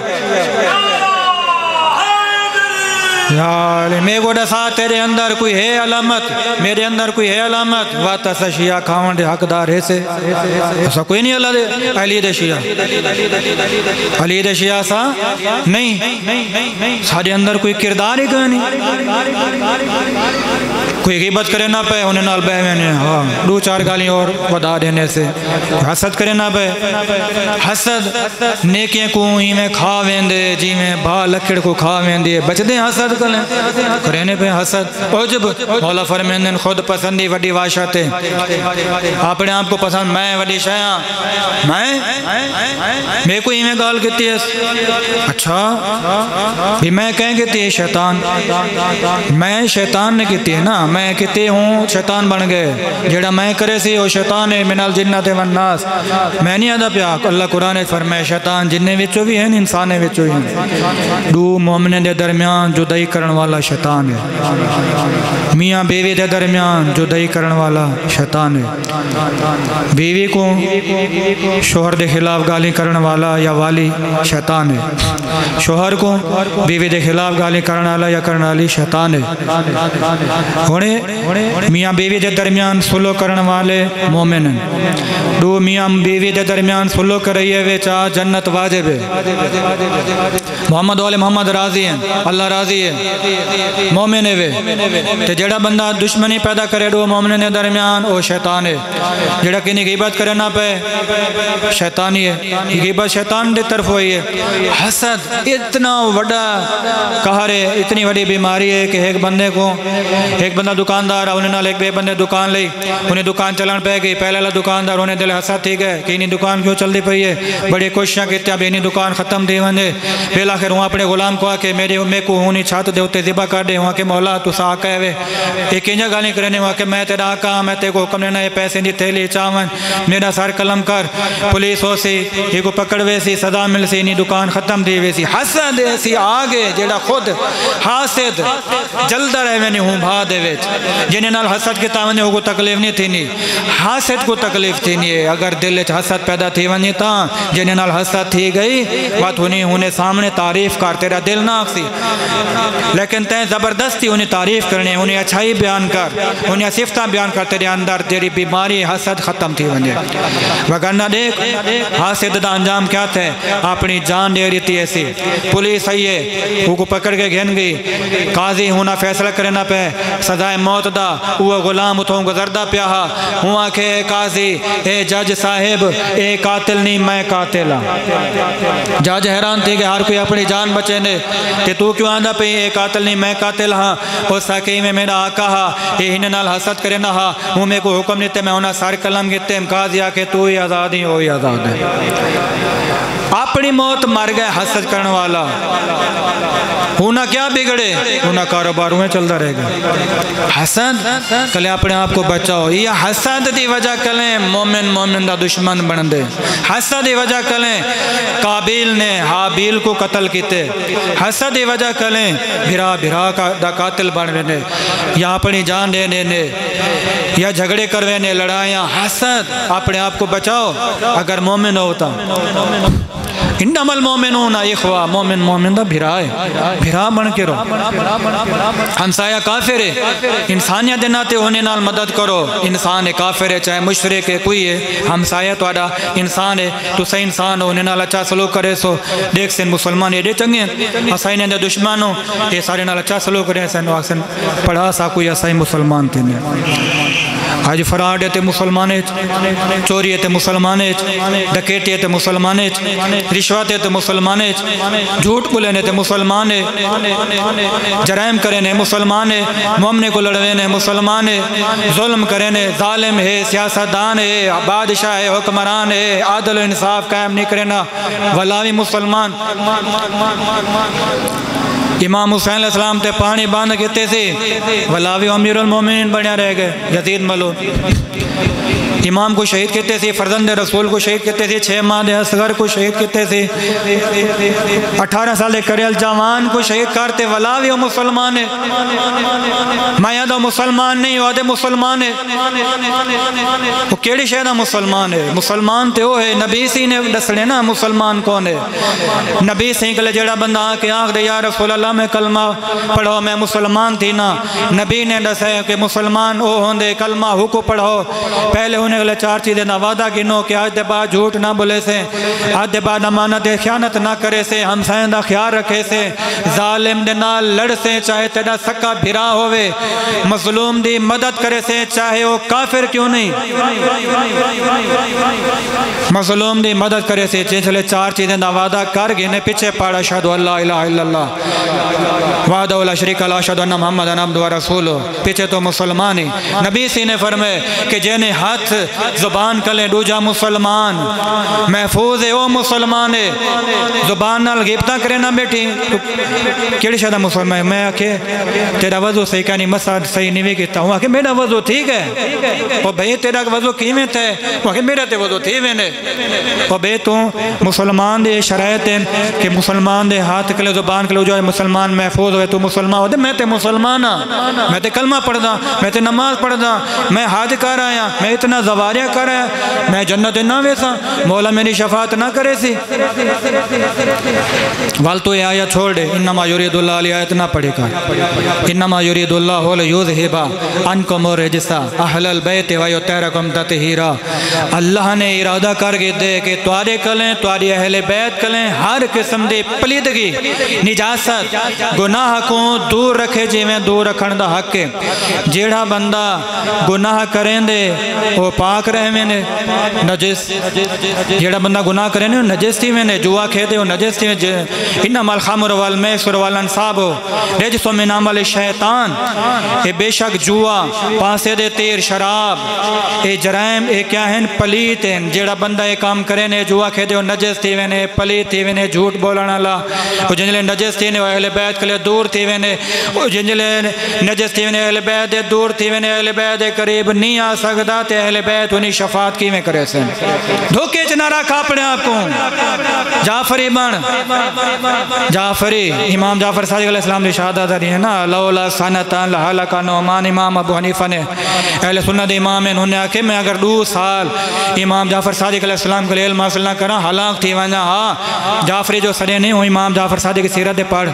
یا علی میں گوڑا سا تیرے اندر کوئی ہے علامت میرے اندر کوئی ہے علامت واتا سا شیعہ کھاون دے حق دار ہے سے ایسا کوئی نہیں اللہ دے علی دے شیعہ علی دے شیعہ سا نہیں سارے اندر کوئی کردار ہی کوئی نہیں کوئی غیبت کرے نہ پے انہیں نال بہ میں ہاں دو چار گالی اور ودا دینے سے حسد کرے نہ پے حسد نیکیاں کو ہی میں کھا ویندے جی میں بھا لکڑ کو کھا ویندے بچ دیں حسد کریں کرینے پہ حسد عجب مولا فرمیندن خود پسندی وڈی واشت ہے اپنے آپ کو پسند میں وڈی شایاں میں میں کو ہی میں گال کہتی ہے اچھا بھی میں کہیں کہتی ہے شیطان میں شیطان نے کہتی ہے نا میں کہتی ہوں شیطان بن گئے جڑا میں کرے سی وہ شیطان ہے من الجنت والناس میں نہیں آدھا پیا اللہ قرآن فرمائے شیطان جننے وچوں بھی ہیں انسانے وچوں بھی ہیں دو مومن دے درمیان جدائی کرن والا شیطان ہے میاں بیوی دے درمیان جدائی کرن والا شیطان ہے بیوی کو شوہر دے خلاف گالی کرن والا یا والی شیطان ہے شوہر کو بیوی دے خلاف گالی کرن والا یا کرن والی شیطان ہے ہونے میاں بیوی دے درمیان سلو کرن والے مومن ہیں دو میاں بیوی دے درمیان سلو کر رہی ہے ویچا جنت واجب ہے محمد والے محمد راضی ہیں اللہ راضی ہے مومن ہے وے تے جڑا بندہ دشمنی پیدا کرے دو مومن دے درمیان وہ شیطان ہے جڑا کینی غیبت کرے نہ پے شیطانی ہے غیبت شیطان دے طرف ہوئی ہے حسد اتنا وڈا قہر ہے اتنی وڈی بیماری ہے کہ ایک بندے کو ایک بندہ دکاندار انہیں نال ایک بے بندے دکان لئی انہیں دکان چلن پہ گئی پہلے والا دکاندار انہیں دل حسد تھی گئے کہ انہیں دکان کیوں چل دی پئی ہے بڑی کوششاں کیتے اب انہیں دکان ختم دی ونجے بالآخر ہوں اپنے غلام کو آکے میرے میں کو ہونی چھات دے ہوتے ذبح کر دے ہوں کہ مولا تو سا آقا ہے ایک انجا گالی کرنے ہوں کہ میں تیرا آقا میں تے کو حکم لینا یہ پیسے دی تھیلی چاون میرا سر قلم کر پولیس ہو سی یہ کو پکڑ ویسی صدا مل سی انہیں دکان ختم دی ویسی حسد ایسی آگے جیڑا خود حاسد جلدہ رہے میں نہیں ہوں بھا دے ویچ جنہیں نال حسد کے تاونے ہو کو تکلیف نہیں تھی نہیں حاسد کو تکلیف تھی نہیں ہے اگر دل حسد پیدا تھی ونی تا جنہیں نال حسد تھی گئی بات ہونی ہونے سامنے تعریف کر تیرا دل نہ آکسی لیکن تین زبردستی انہیں تعریف کرنے انہیں اچھائی بیان کر انہیں صفتہ بیان کر تیرے اندر تیری بیماری حسد ختم تھی ونی وگرنہ دیکھ حاسد دا انجام کیا تھے اپنی جان دے رہی تھی ایسی پولیس آئیے وہ کو پکڑ کے گھن گئی قاضی ہونا فیصلہ کرنا پہ سزائے موت دا وہ غلام اتھوں گزردہ پیاہا ہوں آکھے قاضی اے جج صاحب اے قاتل نہیں میں قاتل ہاں جج حیران تھی کہ ہر کوئی اپنی جان بچے نے کہ تو کیوں آندہ پہ اے قاتل نہیں میں قاتل ہاں اس ساکی میں میرا آقا ہاں اے ہن نال حسد کرے نہ ہاں ہوں میں کو حکم نیتے میں ہونا سار کلم گیتے قاضی آکے تو ہی آزاد ہی ہوئی آزاد ہے اپنی موت مر گئے حسد کرنے والا ہونا کیا بگڑے ہونا کاروبار میں چلتا رہے گا حسد کلے اپنے آپ کو بچاؤ یہ حسد دی وجہ کلیں مومن مومن دا دشمن بن دے حسد دی وجہ کلیں قابیل نے حابیل کو قتل کیتے حسد دی وجہ کلیں بھرا بھرا دا قاتل بن رہے یا اپنی جان دینے نے یا جھگڑے کروینے لڑائیاں حسد اپنے آپ کو بچاؤ اگر مومن ہوتا انما المومنون اخوہ مومن مومن دا بھرا ہے بھرا بن کے رو ہمسایہ کافر ہے انسانیت دے ناتے ہونے نال مدد کرو انسان ہے کافر ہے چاہے مشرک ہے کوئی ہے ہمسایہ تو آڈا انسان ہے تو صحیح انسان ہونے نال اچھا سلوک کرے سو دیکھ سن مسلمان ایڈے چنگے حسین دے دشمن ہو یہ سارے نال اچھا سلوک کرے سن واکسن پڑھا سا کوئی حسین مسلمان تھے آج فراڈ تے مسلمانے چوری تے مسلمانے ڈکیٹی تے مسلمانے رشوت تے مسلمانے جھوٹ بولنے تے مسلمانے جرائم کرنے مسلمانے مومنے کو لڑوینے مسلمانے ظلم کرنے ظالم ہے سیاستدان ہے بادشاہ ہے حکمران ہے عادل و انصاف قائم نہیں کرنا ولاوی مسلمان امام حسین علیہ السلام تے پانی باندھ کہتے تھے ولاوی امیر المومنین بنیا رہ گئے یزید ملعون امام کو شہید کہتے تھے فرزند رسول کو شہید کہتے تھے چھ ماہ دے اصغر کو شہید کہتے تھے اٹھارہ سال کریل جوان کو شہید کرتے ولاوی و مسلمان ہے میں یادہ مسلمان نہیں وعدے مسلمان ہے وہ کیڑی شہدہ مسلمان ہے مسلمان تے وہ ہے نبی سی نے دسنے نا مسلمان کون ہے نبی سی کلے جڑا بندہ آکے آنکھ دے یا رسول اللہ اسلام کلمہ پڑھو میں مسلمان تھی نا نبی نے دسے کہ مسلمان او ہوندے کلمہ حکو پڑھو پہلے ہونے گلے چار چیزیں نہ وعدہ گنو کہ آج دے بعد جھوٹ نہ بولے سے آج دے بعد امانت خیانت نہ کرے سے ہمسائیں دا خیال رکھے سے ظالم دے نال لڑ سے چاہے تیرا سکا بھرا ہوئے مظلوم دی مدد کرے سے چاہے وہ کافر کیوں نہیں مظلوم دی مدد کرے سے چلے چار چیزیں دا وعدہ کر گئے پیچھے پاڑا شہدو اللہ الہ الا اللہ وعدہ لا شریک اللہ شہدو انہ محمد عبدہ و رسولہ پیچھے تو مسلمانی نبی سی نے فرمائے کہ جنہیں ہاتھ زبان کلیں دوجا مسلمان محفوظ ہے وہ مسلمان ہے زبان نال غیبتہ کرے نہ بیٹھی کیڑی شہدہ مسلمان ہے میں آکے تیرا وضو صحیح کہانی مساج صحیح نہیں کہتا ہوں آکے میرا وضو ٹھیک ہے وہ بھئی تیرا وضو کیویں تھے وہ آکے میرا تے وضو تھی میں نے وہ بھئی تو مسلمان دے شرائط ہیں کہ مسلمان دے ہاتھ کلے زبان کلے جو ہے مسلمان محفوظ ہوئے تو مسلمان ہو دے میں تے مسلمان ہاں میں تے کلمہ پڑھ دا میں تے نماز پڑھ دا میں حج کر آیا میں اتنا زواریہ کر آیا میں جنت نہ ویسا مولا میری شفاعت نہ کرے سی والتو یہ آیت چھوڑ دے انما یرید اللہ علی آیت نہ پڑھے گا انما یرید اللہ لیذہبا عنکم الرجس اہل البیت ویطہرکم تطہیرا اللہ نے ارادہ کر کے دے کہ توارے کلیں تواری اہل بیت کلیں ہر قسم دے پلیدگی نجاست گناہ کو دور رکھے جی میں دور رکھن دا حق ہے جیڑا بندہ گناہ کریں دے وہ پاک رہے میں نے نجس جیڑا بندہ گناہ کریں دے وہ نجس تھی میں نے جوا کھے دے وہ نجس تھی میں انما الخمر والمیسر والانصاب رجس من عمل شیطان اے بے شک جوا پاسے دے تیر شراب اے جرائم اے کیا ہیں پلیت ہیں جیڑا بندہ اے کام کریں دے جوا کھے دے وہ نجس تھی میں نے پلیت تھی میں نے جھوٹ بولنا لا وہ جنجلے نجس تھی نے وہ اہل بیت کے لئے دور تھی میں نے وہ جنجلے نجس تھی میں نے اہل بیت دے دور تھی میں نے اہل بیت دے قریب نہیں آ سکتا تے اہل بیت انہی شفاعت کی میں کرے سے دھوکے چنارا کھاپڑے آپ کو جعفری بن جعفری امام جعفر صادق علیہ السلام نے شہادت دی ہے نا لولا سنتان لحلقا نعمان امام ابو حنیفہ نے اہل سنت امام انہوں نے آکے میں اگر دو سال امام جعفر صادق علیہ السلام کے لئے علم حاصل نہ کرا حلاق تھی وجہ ہاں جعفری جو سڑے نہیں ہوں امام جعفر صادق کی سیرت پڑھ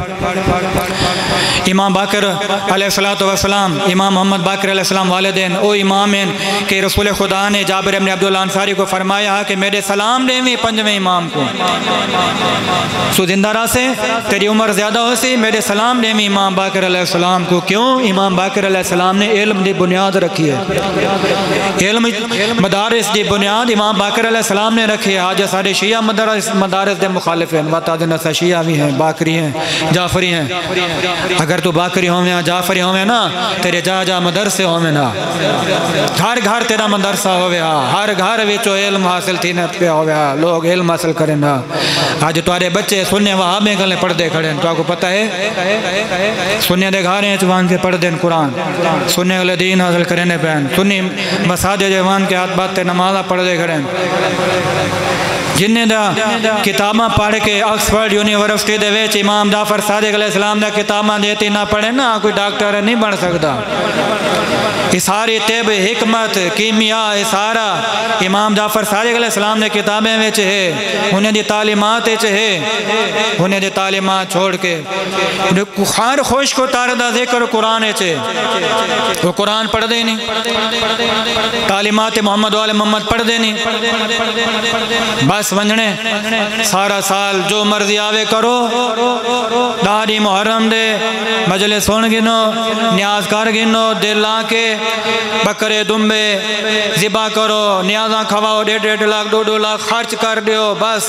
امام باقر علیہ السلام امام محمد باقر علیہ السلام والدین او امام ہیں کہ رسول خدا نے جابر ابن عبداللہ انصاری کو فرمایا کہ میرے سلام دیں بھی پنجویں امام کو سو زندہ رہا سے تیری عمر زیادہ ہو سی میرے سلام دیں بھی امام باقر علیہ السلام کو کیوں امام باقر علیہ السلام نے علم دی بنیاد رکھی ہے علم مدارس دی بنیاد امام باقر علیہ السلام نے رکھی ہے آج سارے شیعہ مدارس مدارس دے مخالف ہیں وطا دن سا شیعہ بھی ہیں باقری ہیں جعفری ہیں اگر تو باقری ہوئے جعفری ہوئے نا تیرے جا جا مدرسے ہوئے نا ہر گھر تیرا مدرسہ ہوئے ہر گھر ویچو علم حاصل تھی نت پہ ہوئے لوگ علم حاصل کریں نا آج توارے بچے سننے وہاں میں گلے پڑھ دے کھڑے تو آپ کو پتہ ہے سننے دے گھارے ہیں چوان کے پڑھ دیں قرآن سننے گلے دین حاصل کرنے پہن سنی مساجد جوان کے ہاتھ بات تے نمازہ پڑھ دے کھڑے جنہیں دا کتاباں پڑھ کے آکسفورڈ یونیورسٹی دے ویچ امام جعفر صادق علیہ السلام دا کتاباں دیتی نہ پڑھے نا کوئی ڈاکٹر نہیں بن سکتا اس ساری طب حکمت کیمیا سارا امام جعفر صادق علیہ السلام نے کتابیں ویچ ہے انہیں دی تعلیمات ویچ ہے انہیں دی تعلیمات چھوڑ کے خار خوش کو تاردہ ذکر قرآن ویچ ہے وہ قرآن پڑھ دے نہیں تعلیمات محمد وال محمد پڑھ دے نہیں بس ونجنے سارا سال جو مرضی آوے کرو داری محرم دے مجلس سن گنو نیاز کر گنو دل آکے بکرے دمبے ذبح کرو نیازاں کھواؤ ڈیڑھ ڈیڑھ لاکھ دو دو لاکھ خرچ کر دیو بس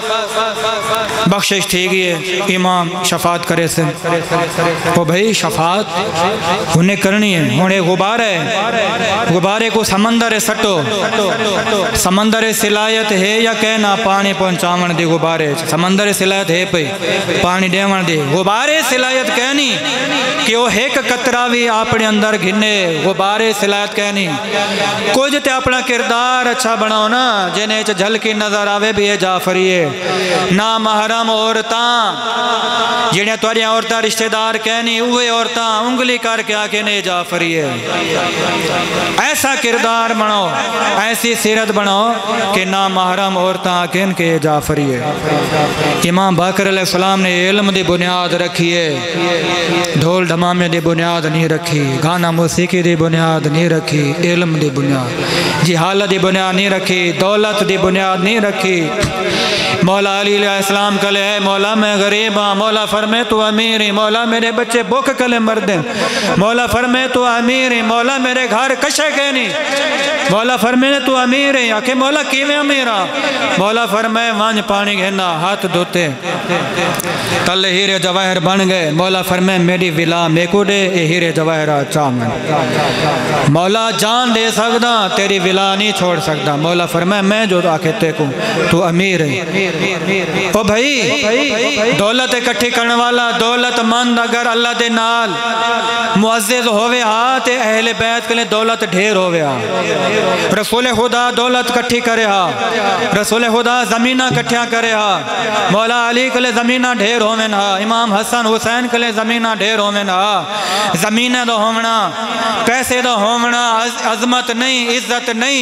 بخشش تھی گئی امام شفاعت کرے سے وہ بھئی شفاعت انہیں کرنی ہے انہیں غبار ہے غبارے کو سمندر سٹو سمندر صلاحیت ہے یا کہنا پانی پہنچاون دی غبارے سمندر صلاحیت ہے پہ پانی دیون دی غبارے صلاحیت کہنی کہ وہ ایک قطراوی اپنے اندر گھنے غبارے صلاحیت کہنی کچھ تے اپنا کردار اچھا بناؤ نا جنہیں جھلکی نظر آوے بھی ہے جعفری ہے نا محرم محرم عورتاں جڑیاں تواڈیاں عورتاں رشتہ دار کہنی اوے عورتاں انگلی کر کے آکے نے جعفری ہے. ایسا کردار بنو، ایسی سیرت بنو کہ نا محرم عورتاں آکن کے جعفری ہے. امام باقر علیہ السلام نے علم دی بنیاد رکھی ہے، ڈھول ڈھمامے دی بنیاد نہیں رکھی، گانا موسیقی دی بنیاد نہیں رکھی، علم دی بنیاد، جہالت دی بنیاد نہیں رکھی، دولت دی بنیاد نہیں رکھی. مولا علی علیہ السلام کہلے ہے مولا میں غریب ہاں، مولا فرمے تو امیر ہی، مولا میرے بچے بھوک کلے مردیں، مولا فرمے تو امیر ہی، مولا میرے گھر کشے کے نہیں، مولا فرمے تو امیر ہے. آکھے مولا کیویں امیر ہاں؟ مولا فرمے وانج پانی گھنا ہاتھ دھوتے تلے ہیرے جواہر بن گئے. مولا فرمے میری ولا میکو دے اے ہیرے جواہرہ چامن. مولا جان دے سکدا تیری ولا نہیں چھوڑ سکدا. مولا فرمے میں جو آکے تیکوں تو امیر ہے. او بھائی دولت اکٹھی کرنے والا دولت مند اگر اللہ دے نال معزز ہوئے ہاں تے اہل بیت کے لئے دولت ڈھیر ہوئے ہاں. رسول خدا دولت کٹھی کرے ہاں، رسول خدا زمینہ کٹھیاں کرے ہاں. مولا علی کے لئے زمینہ ڈھیر ہوئے ہاں، امام حسن حسین کے لئے زمینہ ڈھیر ہوئے ہاں. زمینہ دو ہومنا، پیسے دو ہومنا عظمت نہیں، عزت نہیں.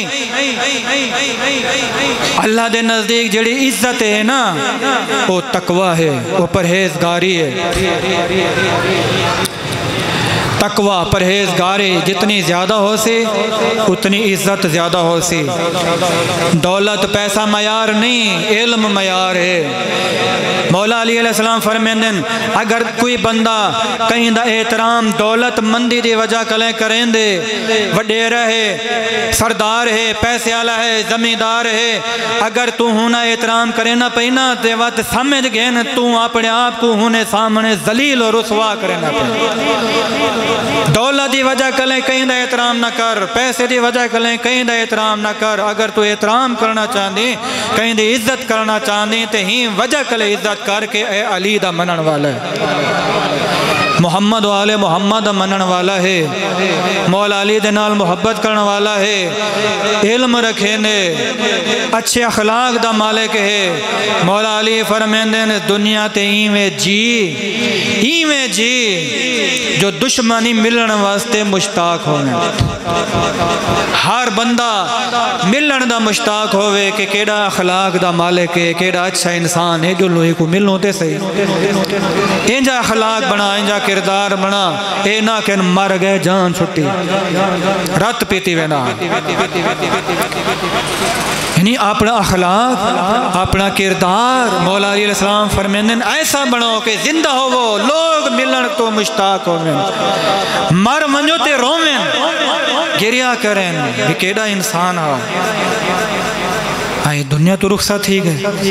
اللہ دے نزدیک جڑی عزت ہے نا وہ تقوی ہے، وہ پرہیزگاری ہے. تقوی پرہیزگاری جتنی زیادہ ہو سی اتنی عزت زیادہ ہو سی. دولت پیسہ معیار نہیں، علم معیار ہے. مولا علی علیہ السلام فرمیندن اگر کوئی بندہ کہیں دا احترام دولت مندی دی وجہ کلیں کریں دے، وڈیر ہے، سردار ہے، پیسے والا ہے، زمیندار ہے، اگر تو ہونا احترام کرے نہ پینا تے وقت سمجھ گئے نا تو اپنے آپ کو ہونے سامنے ذلیل اور رسوا کرے نہ پینا. دولت دی وجہ کلیں کہیں دا احترام نہ کر، پیسے دی وجہ کلیں کہیں دا احترام نہ کر. اگر تو احترام کرنا چاہندی، کہیں دی عزت کرنا چاہندی تے ہی وجہ کلے عزت کر کے اے علی دا منن والا ہے، محمد و آل محمد دا منن والا ہے، مولا علی دے نال محبت کرنا والا ہے، علم رکھے نے، اچھے اخلاق دا مالک ہے. مولا علی فرمیندے نے دنیا تے ایویں جی ایویں جی جو دشمنی ملن واسطے مشتاق ہونے. ہر بندہ ملن دا مشتاق ہوئے کہ کیڑا اخلاق دا مالک ہے، کیڑا اچھا انسان ہے جو لوہی کو ملنوں تے صحیح. انجا اخلاق بنا، انجا کردار بنا، اے نہ کہ مر گئے جان چھٹی رات پیتی وینا. یعنی اپنا اخلاق اپنا کردار مولا علیہ السلام فرمیندن ایسا بنو کہ زندہ ہو وہ لوگ ملن تو مشتاق ہوئے، مر منجو تے رومن گریا کریں بھی کیڑا انسان ہو. آئی دنیا تو رخصت ہی گئے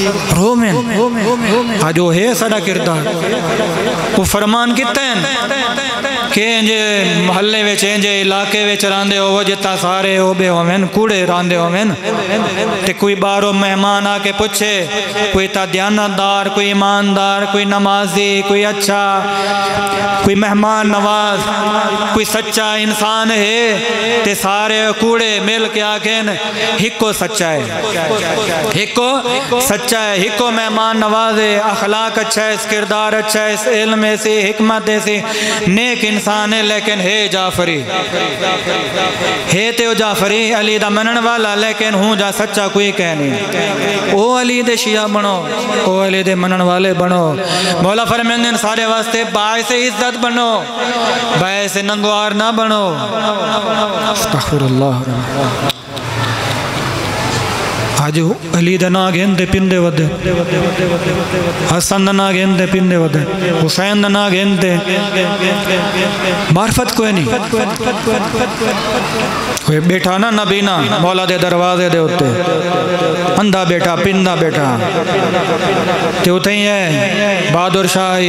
رومن آجو ہے سڑا کردار. وہ فرمان کتے ہیں کہ انجے محلے ویچ انجے علاقے ویچ راندے ہو جتا سارے ہو بے ہومن کوڑے راندے ہومن تے کوئی بارو مہمان آکے پوچھے کوئی تا دیانتدار، کوئی ایماندار، کوئی نمازی، کوئی اچھا، کوئی مہمان نواز، کوئی سچا انسان ہے تے سارے کوڑے مل کے آکھیں ہکو سچا ہے، ہکو سچا ہے، ہکو مہمان نواز ہے، اخلاق اچھا ہے، اس کردار اچھا ہے، اس علم ایسی حکمت ایسی، نیک انسان ہے لیکن ہے جعفری ہے تے جعفری علی دا منن والا لیکن ہوں جا سچا کوئی کہنی. او علی دے شیعہ بنو، او علی دے منن والے بنو. مولا فرمیندن سارے واسطے باعث عزت بنو، باعث ننگوار نہ بنو. استغفر اللہ. آج علی دا نا گھن دے پندے ودے، حسن دا نا گھن دے پندے ودے، حسین دا نا گھن دے، معرفت کوئی نہیں. کوئی بیٹھا نا نبینا مولا دے دروازے دے ہوتے، اندھا بیٹھا پندہ بیٹھا تے ہوتے ہی ہے بہادر شاہ.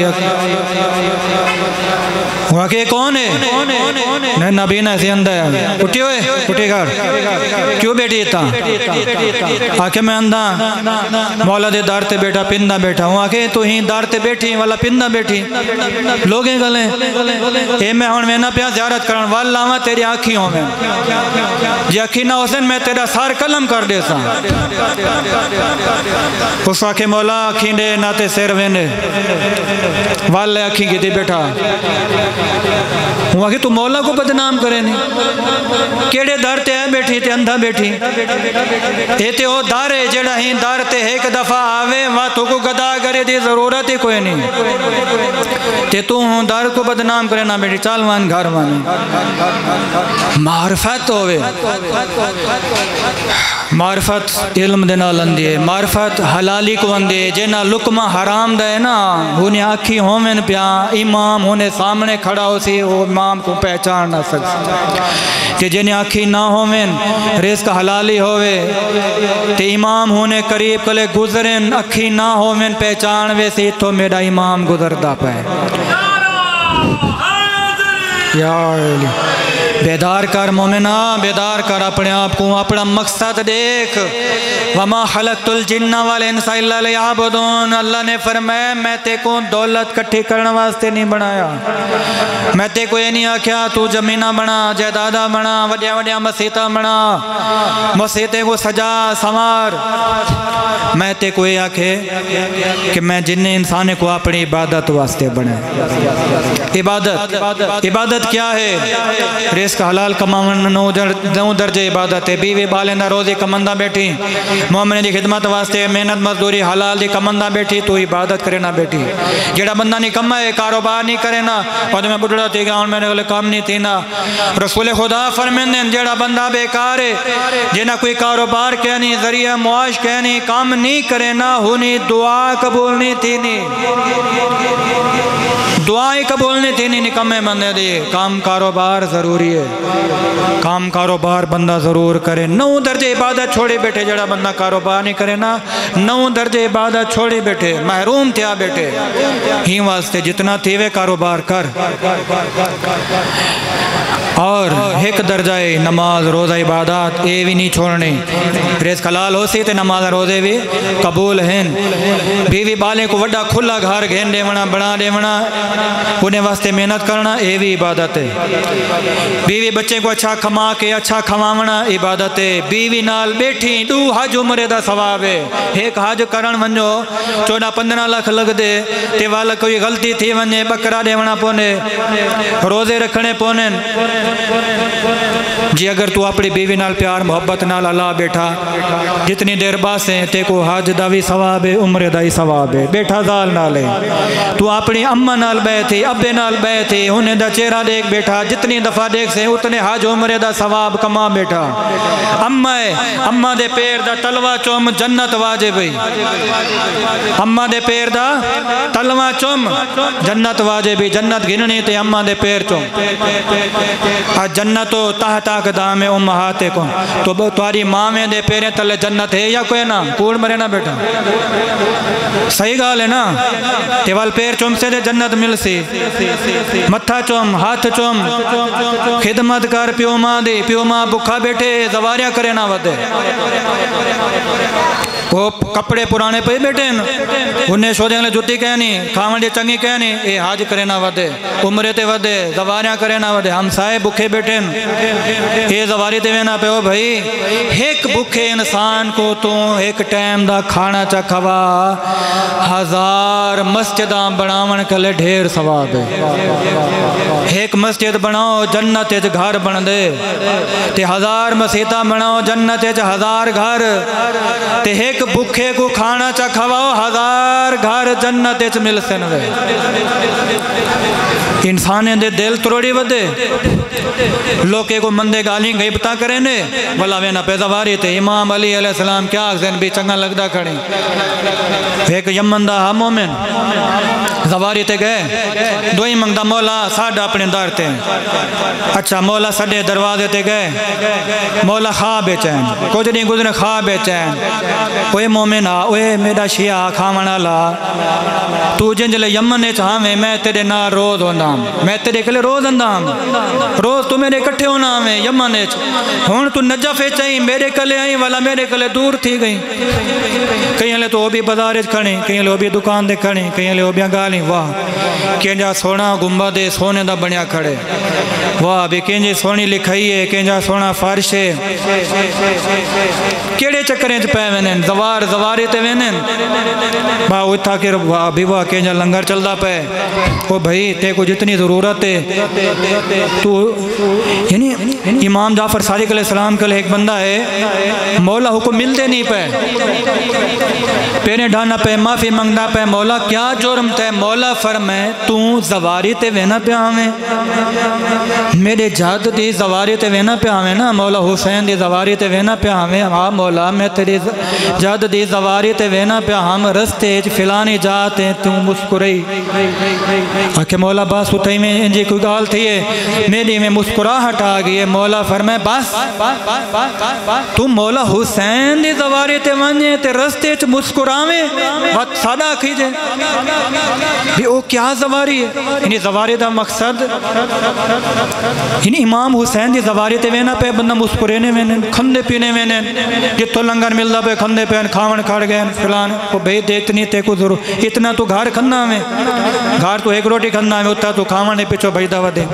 وہاں کہ کون ہے؟ نہیں نبینا ایسے اندھا ہے. اٹھی ہوئے اٹھی گھر کیوں بیٹھی تا آکے میں اندھا مولا دے دار تے بیٹھا پندہ بیٹھا ہوں آکے تو ہی دار تے بیٹھی والا پندہ بیٹھی لوگیں گلیں اے میں ہون میں نہ پیا زیارت کرن والا ہوں تیری آنکھی ہوں میں جی آنکھی نہ حسین میں تیرا سار کلم کر دے سا اس آکے مولا آنکھی دے ناتے سیر وینے والا آنکھی کی دی بیٹھا ہوں آکے تو مولا کو بدنام کرے نہیں کیڑے دار تے ہے بیٹھی تے اندھا بیٹھی اے تے او دارے جڑا ہی دار تے ایک دفعہ آوے وہاں تو کو گدا کرے دی ضرورت ہی کوئی نہیں تے تو ہوں دار کو بدنام کرے نہ بیٹھی چال وان گھر وانی معرفت ہوئے معرفت علم دینا لندی ہے معرفت حلالی کو اندے جینا لکمہ حرام دے نا انہیں آکھی ہومن پیا امام انہیں سامنے کھڑا ہو سی وہ امام کو پہچان نہ سکتا کہ جنہیں آکھی نہ ہومن رزق حلالی ہوئے تے امام ہونے قریب کلے گزرن اکھی نہ ہومن پہچان ویسی تو میرا امام گزردہ پہ یا علی بیدار کر مومنہ بیدار کر اپنے آپ کو اپنا مقصد دیکھ وَمَا خَلَقْتُ الْجِنَّ وَالْإِنسَ إِلَّا لِيَعْبُدُونَ اللہ نے فرمایا میں تے کو دولت کٹھی کرنے واسطے نہیں بنایا میں تے کو یہ نہیں آکھیا تو زمینہ بنا جائیدادہ بنا وڈیا وڈیا مسیطہ بنا مسیطے کو سجا سمار میں تے کو یہ آکھے کہ میں جن انسانے کو اپنی عبادت واسطے بنے عبادت عبادت کیا ہے رزق حلال کماون نو درجے عبادت ہے بیوی بالندہ روزی کمندہ بیٹھی مومن دی خدمت واسطے محنت مزدوری حلال دی کمندہ بیٹھی تو عبادت کرے نہ بیٹھی جڑا بندہ نہیں کمائے کاروبار نہیں کرے نا اور میں بڑھڑا تھی گا میں نے کام نہیں تھی نا رسول خدا فرمیندیں جڑا بندہ بیکار ہے جنہ کوئی کاروبار کہنی ذریعہ معاش کہنی کام نہیں کرے نا ہونی دعا قبول نہیں تھی نہیں دعائیں قبول نہیں تھی نہیں نکمے بندے دی کام کاروبار ضروری ہے کام کاروبار بندہ ضرور کرے نو درجے عبادت چھوڑی بیٹھے جڑا بندہ کاروبار نہیں کرے نا نو درجے عبادت چھوڑی بیٹھے محروم تھیا بیٹھے ہی واسطے جتنا تھیوے کاروبار کر اور ایک درجہ نماز روزہ عبادات اے بھی نہیں چھوڑنے رزق حلال ہو سی تے نماز روزے بھی قبول ہیں بیوی بالے کو وڈا کھلا گھر گھین دے ونا بنا دے ونا انہیں واسطے محنت کرنا اے بھی عبادت ہے بیوی بچے کو اچھا کھما کے اچھا کھماونا عبادت ہے بیوی نال بیٹھی دو حج عمرے دا ثواب ہے ایک حج کرن ونجو چودہ پندرہ لاکھ لگ دے تے والا کوئی غلطی تھی ونجے بکرا دے ونا پونے روزے رکھنے پونے جی اگر تو اپنی بیوی نال پیار محبت نال اللہ بیٹھا جتنی دیر باسیں تے کو حج دا بھی ثواب ہے عمرے دا ہی ثواب ہے بیٹھا زال نالے تو اپنی اممہ نال بیٹھی ابے نال بیٹھی انہیں دا چہرہ دیکھ بیٹھا جتنی دفعہ دیکھ سے اتنے حج عمرے دا ثواب کما بیٹھا اممہ ہے اممہ دے پیر دا تلوہ چوم جنت واجب ہے اممہ دے پیر دا تلوہ چوم جنت واجب ہے جنت گھننی تے اممہ دے پیر چوم جنتو تحت اقدام امہات کو تو تمہاری ماں میں دے پیرے تلے جنت ہے یا کوئی نا کوڑ مرے نا بیٹا صحیح گال ہے نا تیوال پیر چوم سے دے جنت مل سی متھا چوم ہاتھ چوم خدمت کر پیو ماں دی پیو ماں بکھا بیٹھے زواریاں کرے نا ودے وہ کپڑے پرانے پہ بیٹھے انہیں شو دیں لے جتی کہنی کھاون دی چنگی کہنی اے حاج کرے نا ودے عمرے تے ودے زواریاں کرے نا ودے ہم سائے بکھے بیٹھے اے زواری تے وینا پہ ہو بھائی ایک بکھے انسان کو تو ایک ٹائم دا کھانا چا کھوا ہزار مسجداں بناون کلے ڈھیر ثواب ہے ایک مسجد بناؤ جنت اچ گھر بن دے تے ہزار مسیطہ بناؤ جنت اچ ہزار گھر تے ایک بکھے کو کھانا چا کھواؤ ہزار گھر جنت اچ مل سن دے انسانے دے دل تروڑی ودے لوکے کو مندے گالی غیبتہ کریں دے والا وینا پہ زواری تے امام علی علیہ السلام کیا آگزین بھی چنگا لگدہ کھڑی ایک یمن دا ہم مومن زواری تے گئے گئے دوئی منگدہ مولا ساڑھا اپنے دار تے اچھا مولا ساڑھے دروازے تے گئے مولا خواب بیچین کچھ نہیں گزرے خواب بیچین اوے مومن آ اوے میرا شیعہ کھامنا لا تو جنجلے یمن چاہاں میں تیرے نا روز ہوندہ میں تیرے کلے روز اندام روز تو میرے کٹھے ہونا ہمیں یمن ہون تو نجف چاہیے میرے کلے آئیں والا میرے کلے دور تھی گئی کہیں لے تو وہ بھی بازارج کھڑیں کہیں لے وہ بھی دکان دے کھڑیں کہیں لے وہ بھی گالیں واہ کہیں جا سونا گمبا دے سونے دا بنیا کھڑے واہ بھی کہیں جی سونی لکھائی ہے کہیں جا سونا فارش ہے کیڑے چکریں چ پہ وینن زوار زواری تے وینن با وہ تھا کہ واہ بھی واہ کہیں جا لنگر چلدا پہ وہ بھائی تے کو جتنی ضرورت ہے تو یعنی امام جعفر صادق علیہ السلام کے لئے ایک بندہ ہے مولا حکم ملتے نہیں پہ پیرے ڈھانا پہ معافی منگنا پہ مولا کیا جرم تے مولا فرمائے تو زواری تے وینا پہ آویں میرے جاد دی زواری تے وینا پہ آویں نا مولا حسین دی زواری تے وینا پہ آویں ہاں مولا میں تیری جاد دی زواری تے وینا پہ ہم رستے فلانی جاتے تو مسکرئی آکے مولا باس اٹھائی میں انجی کوئی گال تھی ہے میری میں مسکراہٹ آ گئی ہے مولا فرمائے بس تو مولا حسین دی زواری تے ونجے تے رستے چ مسکراویں وقت سادہ کھیجے بھی او کیا زواری ہے یعنی زواری دا مقصد یعنی امام حسین دی زواری تے وینا پہ بندہ مسکرینے وینے کھندے پینے وینے جتو لنگر ملدا پہ کھندے پہ کھاون کھڑ گئے فلان وہ بھئی دیتنی تے کو ضرور اتنا تو گھر کھننا میں گھر تو ایک روٹی کھننا میں اتنا تو کھاونے پچھو بھئی دعوت دے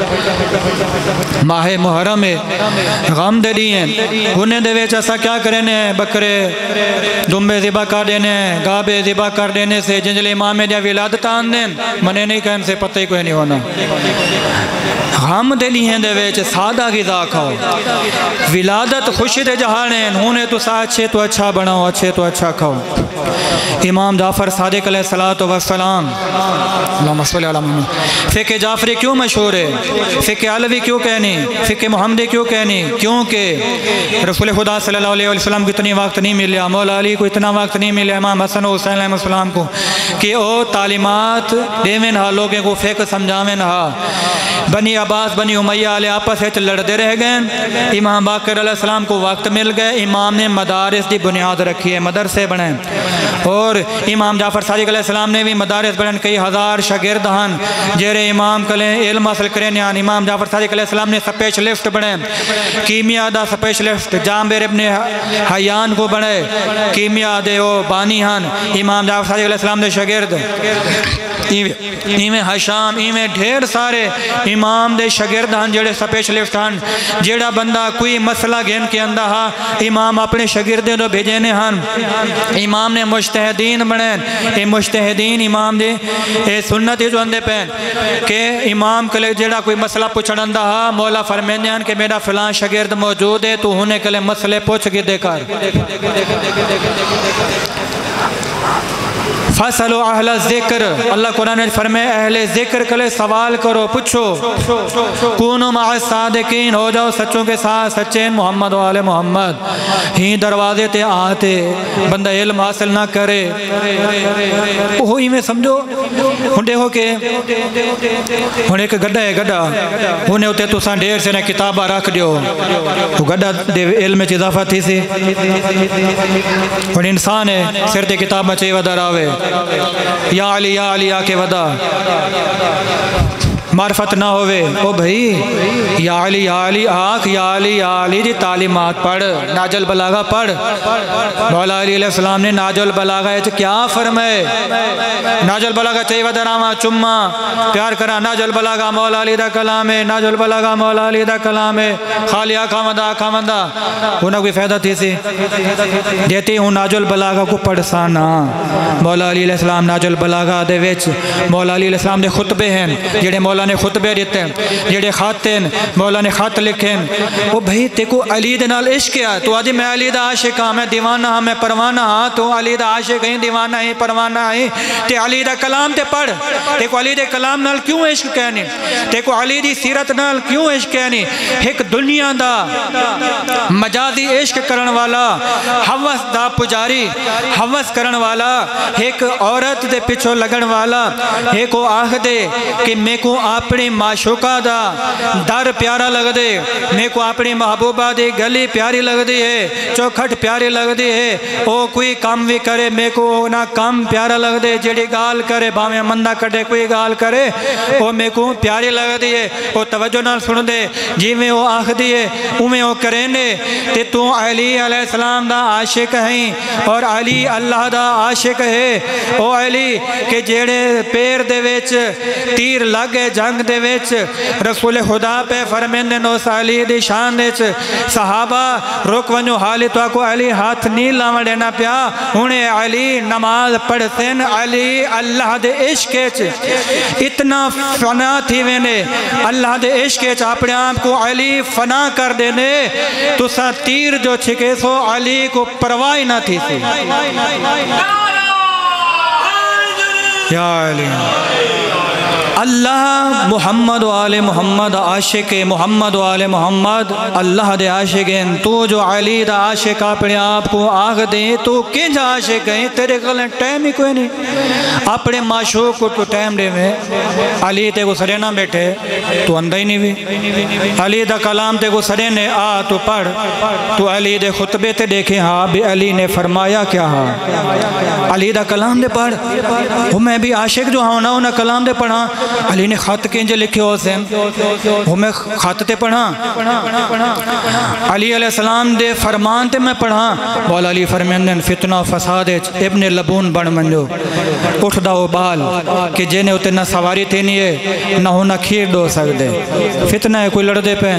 ماہ محرم غم دے دیئے انہیں دے ویچ ایسا کیا کرنے بکرے دمبے ذبح کر دینے گابے ذبح کر دینے سے جنجل امام دیا ولادت آن دیں منے نہیں کہنے سے پتہ ہی کوئی نہیں ہونا غم دے لیے دے ویچ سادہ غذا کھاؤ ولادت خوشی دے جہانے انہیں تو سا اچھے تو اچھا بناؤ اچھے تو اچھا کھاؤ امام جعفر صادق علیہ السلام اللہم صلی اللہ علیہ وسلم فقہ جعفری کیوں مشہور ہے فقہ علوی کیوں کہنی فقہ محمدی کیوں کہنی کیونکہ رسول خدا صلی اللہ علیہ وسلم کو اتنی وقت نہیں ملیا مولا علی کو اتنا وقت نہیں ملیا امام حسن و حسین علیہ السلام کو کہ او تعلیمات دیویں نہا لوگیں کو فقہ سمجھاویں نہا بنی عباس بنی امیہ علیہ آپس سے لڑتے رہ گئے امام باقر علیہ السلام کو وقت مل گئے امام نے مدارس دی بنیاد رکھی ہے مدرسے بنے اور امام جعفر صادق علیہ السلام نے بھی مدارس بنن کئی ہزار شاگرد ہن جیرے امام کلے علم حاصل کرنے آن امام جعفر صادق علیہ السلام نے سپیشلسٹ بنے کیمیا دا سپیشلسٹ جامبر ابن حیان کو بنے کیمیا دے او بانی ہن امام جعفر صادق علیہ السلام دے شاگرد ایمیں حشام ایمیں ڈھیر سارے امام دے شاگرد ہن جڑے سپیشلسٹ ہن جڑا بندہ کوئی مسئلہ گھن کے اندہ ہا امام اپنے شاگردیں دو بھیجینے ہن امام نے مجتہدین بنین اے مجتہدین امام دے اے سنت ہی جو اندے پہن کہ امام کلے جڑا کوئی مسئلہ پوچھڑندہ ہا مولا فرمینے ہن کہ میرا فلان شاگرد موجود ہے تو ہونے کلے مسئلے پوچھ گی دے کر فَاسَلُوا اہل ذکر اللہ قرآن فرمائے اہل ذکر کلے سوال کرو پوچھو کونو مع الصادقین ہو جاؤ سچوں کے ساتھ سچین محمد و آل محمد ہی دروازے تے آتے بندہ علم حاصل نہ کرے وہی میں سمجھو ہنڈے ہو کے ہن ایک گڈا ہے گڈا ہونے ہوتے تو سان ڈھیر سے نے کتابہ رکھ دیو تو گڈا دے علم چ اضافہ تھی سی ہن انسان ہے سر تے کتاب میں چے ودار آوے یا علی یا علی آکے ودا معرفت نہ ہوئے او بھئی یا علی یا علی آکھ یا علی یا علی دی تعلیمات پڑھ ناجل بلاغہ پڑھ مولا علی علیہ السلام نے ناجل بلاغہ ہے کیا فرمائے ناجل بلاغہ چاہیے ودراما چمہ پیار کرا ناجل بلاغہ مولا علی دا کلام ہے ناجل بلاغہ مولا علی دا کلام ہے خالی آکھا مندہ آکھا مندہ انہوں کوئی فائدہ تھی سی دیتی ہوں ناجل بلاغہ کو پڑھ سانا مولا علی علیہ السلام ناجل بلاغہ دے ویچ مولا علی علیہ السلام دے خطبے ہیں جڑے مولا نے خطبے دیتے ہیں جڑے خاتین مولا نے خط لکھے ہیں وہ بھئی تے کو علی دے نال عشق کیا تو آج میں علی دا عاشق ہاں میں دیوانہ ہاں میں پروانہ ہاں تو علی دا عاشق ہیں دیوانہ ہیں پروانہ ہیں تے علی دا کلام تے پڑھ تے کو علی دے کلام نال کیوں عشق کہنی تے کو علی دی سیرت نال کیوں عشق کہنی ایک دنیا دا مجازی عشق کرن والا حوث دا پجاری حوث کرن والا ایک عورت دے پچھو لگن والا ایک وہ آخ دے کہ میں کو اپنی معشوقہ دا در پیارا لگ دے میں کو اپنی محبوبہ دی گلی پیاری لگ دی ہے چوکھٹ پیاری لگ دی ہے وہ کوئی کام بھی کرے میں کو نہ کام پیارا لگ دے جڑی گال کرے باویں مندہ کٹے کوئی گال کرے وہ میں کو پیاری لگ دی ہے وہ توجہ نہ سن دے جی میں وہ آخ دی ہے اوہیں وہ کریں دے تے تو علی علیہ السلام دا عاشق ہیں اور علی اللہ دا عاشق ہے او علی کہ جیڑے پیر دے ویچ تیر لگے جنگ دے ویچ رسول خدا پہ فرمیندے نو علی دی شان دے صحابہ رک ونو حالی تو کو علی ہاتھ نہیں لاؤں دینا پیا انہیں علی نماز پڑھتیں علی اللہ دے عشق اتنا فنا تھی وینے اللہ دے عشق اپنے آپ کو علی فنا کر دینے تو سا تیر جو چھکے سو علی کو پرواہ نہ تھی سی یا علی اللہ محمد و آل محمد عاشق محمد و آل محمد اللہ دے عاشق ہیں تو جو علی دا عاشق اپنے آپ کو آگ دیں تو کنج عاشق ہیں تیرے غلط ٹائم ہی کوئی نہیں اپنے معشوق کو تو ٹائم دے میں علی تے کو سرے نہ بیٹھے تو اندھا ہی نہیں بھی علی دا کلام تے کو سرے نے آ تو پڑھ تو علی دے خطبے تے دیکھیں ہاں بھی علی نے فرمایا کیا ہاں علی دا کلام دے پڑھ وہ میں بھی عاشق جو ہوں نا انہا کلام دے پڑھا علی نے خط کنج لکھے ہو سین وہ میں خط تے پڑھا علی علیہ السلام دے فرمان تے میں پڑھا مولا علی فرمیندن فتنہ و فساد ابن لبون بڑھ منجو اٹھ دا و بال کہ جینے ہوتے نہ سواری تھی نہیں ہے نہ ہونا کھیر دو سکتے فتنہ ہے کوئی لڑ دے پہ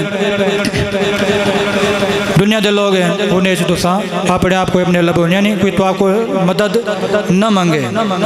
دنیا دے لوگ ہیں انہیں جو سا اپنے آپ کو ابن لبون یعنی کوئی تو آپ کو مدد نہ منگے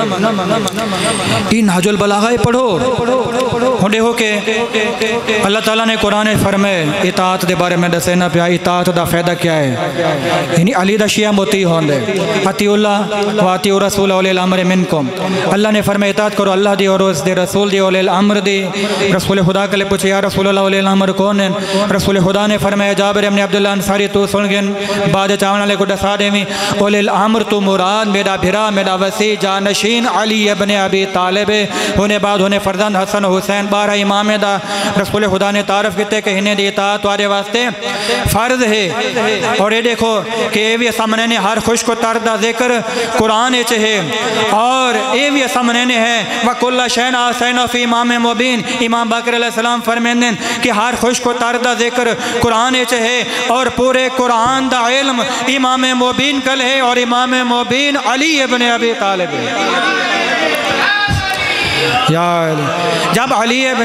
این حج البلاغہ پڑھو ہونڈے ہو کہ اللہ تعالیٰ نے قرآن فرمائے اطاعت دے بارے میں دسے نہ پیا اطاعت دا فائدہ کیا ہے یعنی علی دا شیعہ موتی ہوندے اتی اللہ و اتی رسول اولی الامر منکم اللہ نے فرمائے اطاعت کرو اللہ دی اور اس دے رسول دی اولی الامر دی رسول خدا کے لئے پوچھے یا رسول اللہ اولی الامر کون ہیں رسول خدا نے فرمایا جابر ابن عبداللہ انصاری تو سن گن بعد چاہنے لے کو دسا دے میں اولی الامر تو مراد میرا بھرا میرا وسیع جانشین علی ابن ابی طالب ہونے بعد ہونے فرزند حسن حسین بارہ امام دا رسول خدا نے تعارف کیتے کہ انہیں دی اطاعت وارے واسطے فرض ہے اور یہ دیکھو کہ یہ بھی سامنے نے ہر خوش کو تردہ ذکر قرآن اچھ ہے اور یہ بھی سامنے نے ہے وَكُلَّ شَيْءٍ أَحْصَيْنَاهُ فِي إِمَامٍ مُبِينٍ امام باقر علیہ السلام فرمیندن کہ ہر خوش کو تردہ ذکر قرآن اچھ ہے اور پورے قرآن دا علم امام مبین کل ہے اور امام مبین علی ابن ابی طالب یا علی جب علی ابن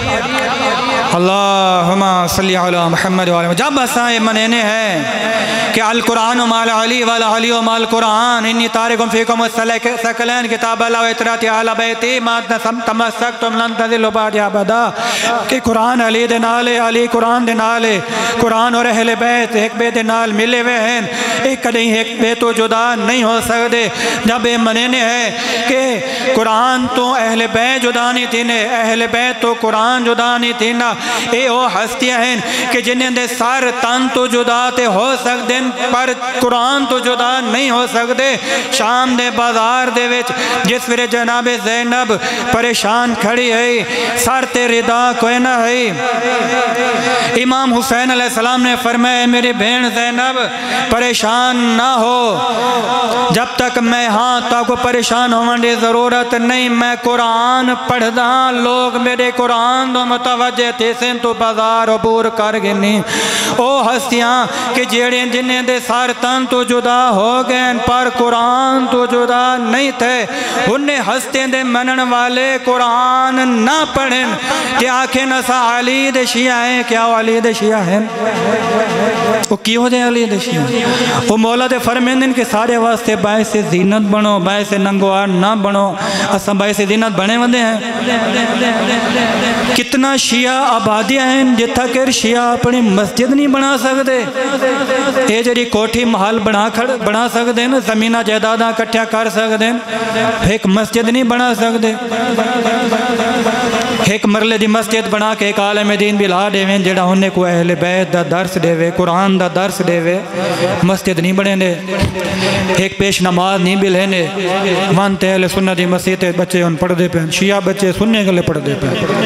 اللہم صلی علی محمد وعلی جب اسائے منینے ہیں کہ القرآن مال علی والا علی و مال قرآن انی تارکم فیکم السکلین کتاب اللہ و اطراتی اہل بیتی مادنا تمسکتم لن تذلوا بعد ابدا کہ قرآن علی دے نالے علی قرآن دے نالے قرآن اور اہل بیت ایک بیت نال ملے ہوئے ہیں ایک کدیں ایک بیت و جدا نہیں ہو سکتے جب یہ منینے ہیں کہ قرآن تو اہل بیت جدا نہیں تھینے اہل بیت تو قرآن جدا نہیں تھینا اے وہ ہستیاں ہیں کہ جنہیں دے سار تن تو جدا تے ہو سکتے پر قرآن تو جدا نہیں ہو سکتے شام دے بازار دے وچ جس ویلے جناب زینب پریشان کھڑی ہے سر تے ردا کوئی نہ ہے امام حسین علیہ السلام نے فرمایا میری بہن زینب پریشان نہ ہو جب تک میں ہاں تا کو پریشان ہونے دی ضرورت نہیں میں قرآن پڑھ دا لوگ میرے قرآن دو متوجہ تھے سن تو بازار عبور کر گنی او ہستیاں کہ جیڑے جنہیں دے سار تن تو جدا ہو گئے پر قرآن تو جدا نہیں تھے انہیں ہستے دے منن والے قرآن نہ پڑھیں کہ آنکھیں نسا علی دے شیعہ ہیں کیا علی دے شیعہ ہیں وہ کیوں دے علی دے شیعہ وہ مولا دے فرمیندن کہ سارے واسطے باعث زینت بنو باعث ننگوار نہ بنو اساں باعث زینت بنے وندے ہیں کتنا شیعہ آبادیاں ہیں جتھا کہ شیعہ اپنی مسجد نہیں بنا سکتے اے جڑی کوٹھی محل بنا کھڑ بنا سکتے ہیں زمینہ جائیداداں کٹھیا کر سکتے ہیں ایک مسجد نہیں بنا سکتے ایک مرلے دی مسجد بنا کے ایک عالم دین بھی لا دے ویں جڑا ہونے کو اہل بیت دا درس دے وے قرآن دا درس دے وے مسجد نہیں بنے دے ایک پیش نماز نہیں بھی لینے مانتے اہل سنت دی مسجد بچے ان پڑھ دے پہ شیعہ بچے سننے کے لئے پڑھ دے پہ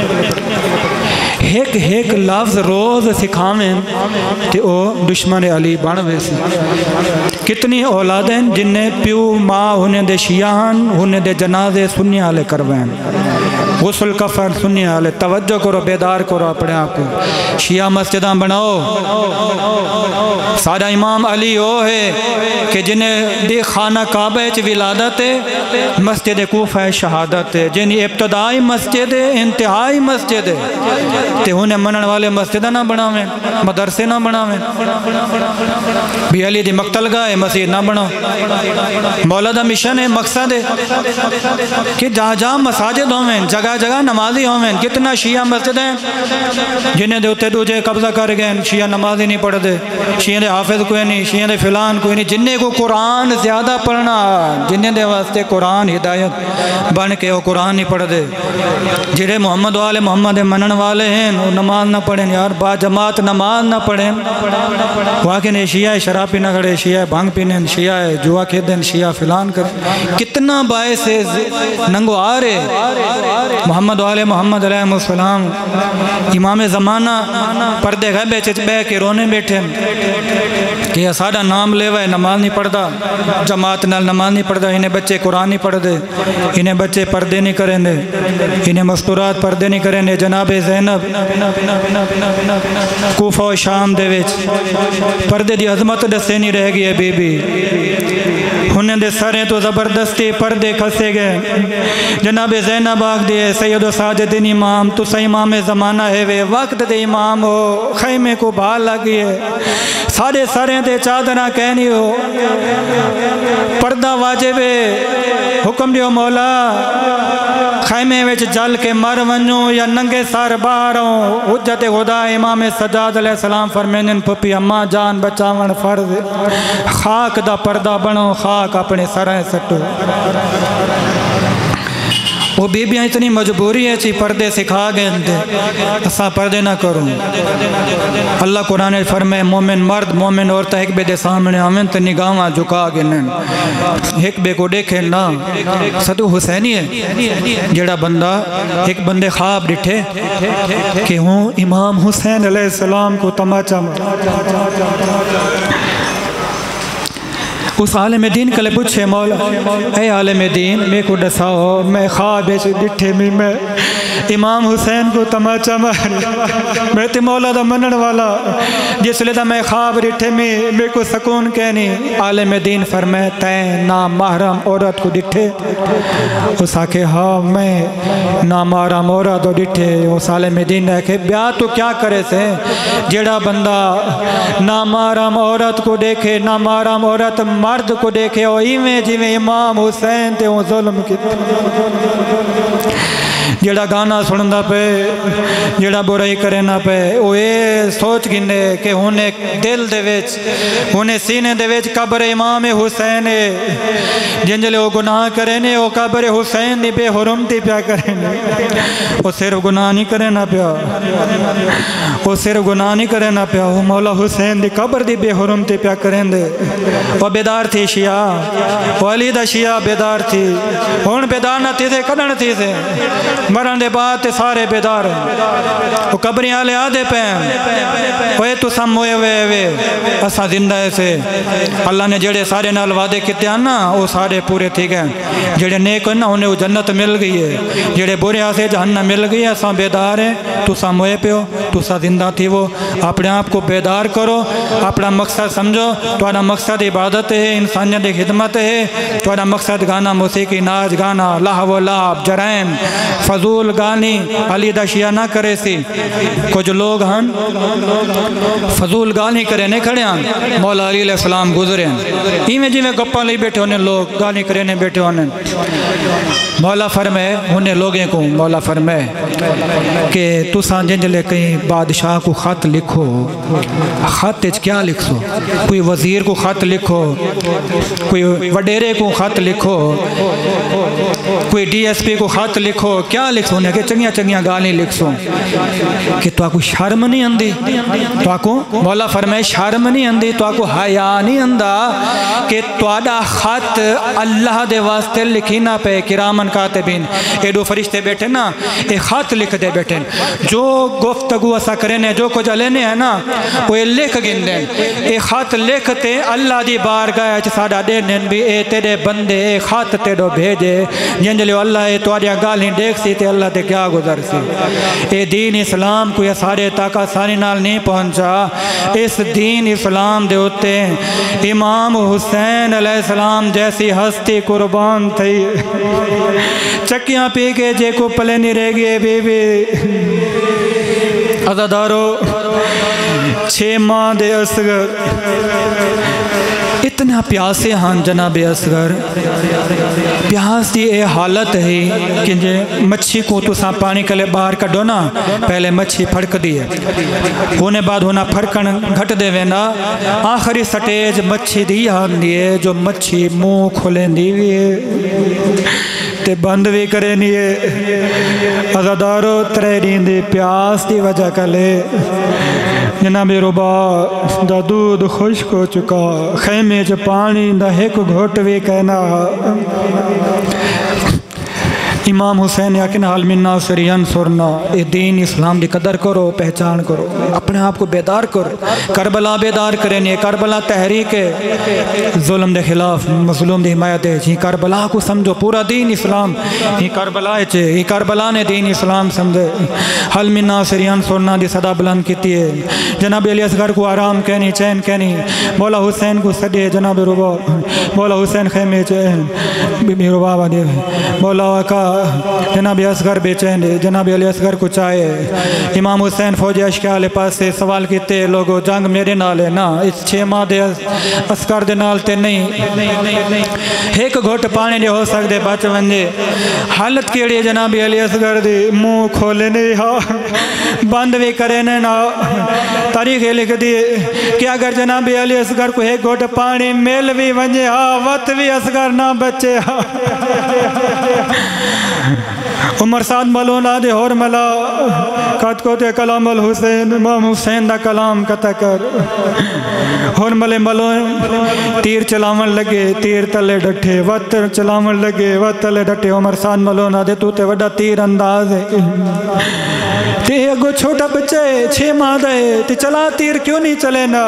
ایک ایک لفظ روز سکھاویں تے او دشمن علی بانوے سے کتنی اولادیں جن نے پیو ماں ہونے دے شیعان ہونے دے جنازے سننے آلے کرویں غسل کفن سننے آلے توجہ کرو بیدار کرو اپنے آپ کو شیعہ مسجداں بناؤ سارا امام علی ہو ہے کہ جنہیں دی خانہ کعبہ چ ولادت ہے مسجد کوفہ شہادت ہے جنہیں ابتدائی مسجد ہے انتہائی مسجد ہے تے انہیں منن والے مسجدہ نہ بناویں مدرسے نہ بناویں بھی علی دی مقتل گاہ مسجد نہ بناو مولا دا مشن ہے مقصد ہے کہ جہاں جہاں مساجد ہوئیں جگہ جگہ نمازی ہوئیں کتنا شیعہ مسجد ہیں جنہیں دے اتے دوجے قبضہ کر گئے شیعہ نمازی نہیں پڑھ دے شیعہ دے حافظ کوئی نہیں شیعہ دے فلان کوئی نہیں جنہیں کو قرآن زیادہ پڑھنا جنہیں دے واسطے قرآن ہدایت بن کے وہ قرآن نہیں پڑھ دے جنہیں محمد والے محمد منن والے ہیں وہ نماز نہ پڑھیں یار با جماعت نماز نہ پڑھیں واقعی شیعہ شراب پی نہ کھڑے شیعہ بھانگ پینے شیعہ جوا کھیدیں شیعہ فلان کر کتنا باعث ننگو آرے محمد والے محمد علیہ السلام امام زمانہ پردے غیبے چچ بے کے رونے بیٹھے کہ یہ سادہ نام لے وے نماز نہیں پڑھتا جماعت نال نماز نہیں پڑھتا انہیں بچے قرآن نہیں پڑھ دے انہیں بچے پردے نہیں کریں دے انہیں مستورات پردے نہیں کریں دے جناب زینب کوفہ و شام دے وچ پردے دی عظمت دستے نہیں رہ گئی ہے بی بی انہیں دے سریں تو زبردستی پردے کھسے گئے جناب زینب آگ دے سید و ساجدین امام تو سا امام زمانہ ہے وے وقت دے امام ہو خیمے کو بھال لگی ہے سارے سریں دے چادرہ کہنی ہو پردہ واجب ہے حکم دیو مولا خیمے وچ جل کے مر ونجوں یا ننگے سار باروں حجت خدا امام سجاد علیہ السلام فرمینن پپی اماں جان بچاون فرض خاک دا پردہ بنو خاک اپنے سرائیں سٹو وہ بیبیاں اتنی مجبوری ہے چی پردے سکھا گئے تھے اسا پردے نہ کروں اللہ قرآن فرمائے مومن مرد مومن عورتہ ایک بے دے سامنے آمین تو نگاہاں جھکا گئے ایک بے کو دیکھے نا صدو حسینی ہے جڑا بندہ ایک بندے خواب ڈٹھے کہ ہوں امام حسین علیہ السلام کو تماچا اس عالم دین کلے پوچھے مولا اے عالم دین میں کو ڈساؤ میں خواب ایسے ڈٹھے میں میں امام حسین کو تماچا ماری میں تے مولا دا منن والا جس لئے دا میں خواب ڈٹھے میں میں کو سکون کہنی عالم دین فرمائے تین نام محرم عورت کو ڈٹھے اس آکے ہاں میں نام محرم عورت کو ڈٹھے اس عالم دین نے کہے بیا تو کیا کرے سے جڑا بندہ نام محرم عورت کو دیکھے نام محرم عورت مرد کو دیکھے او ایویں جویں امام حسین تے وہ ظلم کی جڑا گانا سنندا پے جڑا برائی کرے نہ پے او اے سوچ گنے کہ ہونے دل دے وچ ہونے سینے دے وچ قبر امام حسین ہے جنجلے او گناہ کرے نے او قبر حسین دی بے حرمتی پیا کرے نے او صرف گناہ نہیں کرے نہ پیا او صرف گناہ نہیں کرے نہ پیا او مولا حسین دی قبر دی بے حرمتی پیا کریں دے او بیدار تھی شیعہ او علی دا شیعہ بیدار تھی ہون بیدار نہ تھی سے کدن تھی سے مرن دے بعد تے سارے بیدار ہیں وہ قبریاں لے آدھے پہ ہیں وہ تو سم ہوئے ہوئے ہوئے اسا زندہ ہے سے اللہ نے جڑے سارے نال وعدے کتے ہیں نا وہ سارے پورے تھی گئے جڑے نیک ہیں نا انہیں وہ جنت مل گئی ہے جڑے برے آسے جہنم مل گئی ہے اسا بیدار ہیں تو سم ہوئے پہ ہو تو سا زندہ تھی وہ اپنے آپ کو بیدار کرو اپنا مقصد سمجھو تو اپنا مقصد عبادت ہے انسانیت خدمت ہے تو اپنا مقصد گانا موسیقی ناچ گانا لہو و لعب جرائم فضول فضول گانی علی دا شیعہ نہ کرے سی کچھ لوگ ہن فضول گانی کرے نہیں کھڑے ہیں مولا علی علیہ السلام گزرے ہیں ایویں جی میں گپا لئی بیٹھے ہونے لوگ گانی کرے نہیں بیٹھے ہونے مولا فرمائے انہیں لوگیں کو مولا فرمائے کہ تو سانجن جلے کہیں بادشاہ کو خط لکھو خط اچ کیا لکھ سو کوئی وزیر کو خط لکھو کوئی وڈیرے کو خط لکھو کوئی ڈی ایس پی کو خط لکھو کیا لکھ سو کہ چنگیاں چنگیاں گالی لکھ سو کہ تو آپ کو شرم نہیں اندی تو آپ کو مولا فرمائے شرم نہیں اندی تو آپ کو حیا نہیں اندہ کہ تو آڈا خط اللہ دے واسطے لکھی نہ پہ کرامن کاتبین اے دو فرشتے بیٹھے نا اے خط لکھ دے بیٹھے جو گفتگو اسا کرنے جو کچھ علینے ہیں نا وہ لکھ گن دیں اے خط لکھتے اللہ دی بارگاہ چ ساڈا دینن بھی اے تیرے بندے اے خط تیرو بھیجے جنجلو اللہ اے تو آڈیا گالیں دیکھ سی تے اللہ تے کیا گزر سی اے دین اسلام کوئی سارے تاک آسانی نال نہیں پہنچا اس دین اسلام دے ہوتے امام حسین علیہ السلام جیسی ہستی قربان تھی چکیاں پی کے جے کو پلے نہیں رہ گئے بی بی عزادارو چھ ماہ دے اصغر اتنا پیاسے ہاں جناب اصغر پیاس دی اے حالت ہے کہ جے مچھی کو تو ساں پانی کلے باہر کڈو نا پہلے مچھی پھڑک دیئے ہونے بعد ہونا پھڑکن گھٹ دے وینا آخری سٹیج مچھی دی ہاں دیئے جو مچھی منہ کھولیں دیئے تے بند بھی کرے نہیں عزادارو ترین دی پیاس دی وجہ کلے جناب ربا دا دودھ خشک ہو چکا خیمے چ پانی دا ایک گھٹ بھی کہنا امام حسین یقین حال من ناصری انصرنا اے دین اسلام دی قدر کرو پہچان کرو اپنے آپ کو بیدار کرو کربلا بیدار کریں کربلا تحریک ظلم دے خلاف مظلوم دی حمایت ہے جی کربلا کو سمجھو پورا دین اسلام ہی کربلا ہے ہی کربلا نے دین اسلام سمجھے حل من ناصری انصرنا دی صدا بلند کیتی ہے جناب علی اصغر کو آرام کہنی چین کہنی مولا حسین کو سڈے جناب ربا مولا حسین خیمے چین بی بی ربا بادی مولا کا جناب اصغر بے چین جناب علی اصغر کو چاہے امام حسین فوج اشکال پاس سے سوال کیتے لوگو جنگ میرے نال ہے نا اس چھ ماہ دے اصغر دے نال تے نہیں ایک گھوٹ پانے دے ہو سکتے بچ ونجے حالت کیڑی جناب علی اصغر دی منہ کھولے نہیں ہاں بند بھی کرے نا تاریخ لکھ دی کہ اگر جناب علی اصغر کو ایک گھوٹ پانی میل بھی ونجے ہاں وقت بھی اصغر نہ بچے ہاں عمر سعد ملونا دے اور ملا قد کو تے کلام الحسین امام حسین دا کلام کتا کر اور ملے ملون تیر چلاون لگے تیر تلے ڈٹھے وط چلاون لگے وط تلے ڈٹھے عمر سعد ملونا دے تو تے وڈا تیر انداز ہے تے اگو چھوٹا بچے چھ ماہ دے تے چلا تیر کیوں نہیں چلے نا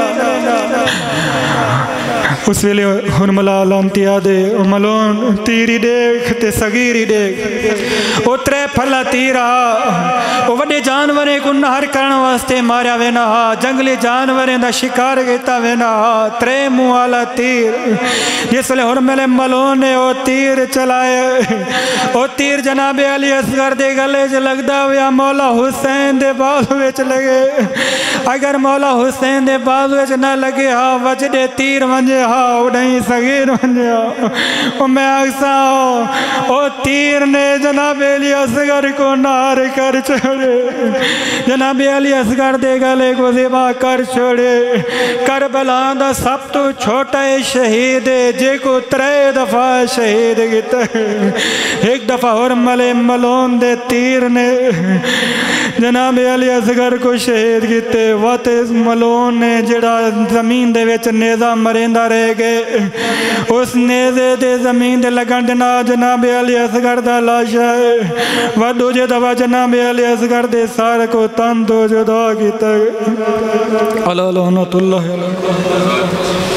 اس ویلے ہرملا لانتیا دے ملون تیری دیکھ تے صغیری دیکھ او ترے پھلا تیرا او وڈے جانورے کو نہر کرن واسطے ماریا وینا جنگلی جانورے دا شکار گیتا وینا ترے موالا تیر جس لئے ہرملے ملون نے او تیر چلائے او تیر جناب علی اصغر دے گلے جو لگ دا ویا مولا حسین دے بازو ویچ لگے اگر مولا حسین دے بازو ویچ نہ لگے ہاں وجدے تیر ونجے ہاں اڑھیں صغیر ونجے ہاں او میں اکسا ہوں او تیر نے جناب علی اصغر کو نار کر چھوڑے جناب علی اصغر دے گلے کو زبا کر چھوڑے کربلا دا سب تو چھوٹا شہید جے کو ترے دفعہ شہید گیتا ایک دفعہ اور ملے ملون دے تیر نے جناب علی اصغر کو شہید گیتے وقت ملون نے جڑا زمین دے ویچ نیزہ مریندہ رہ گئے اس نیزے دے زمین دے لگن دینا جناب علی اصغر دا لاشا ہے وہ دو جے دفعہ جناب علی اصغر دے سار کو تن دو جدا کیتا ہے اللہ اللہ اللہ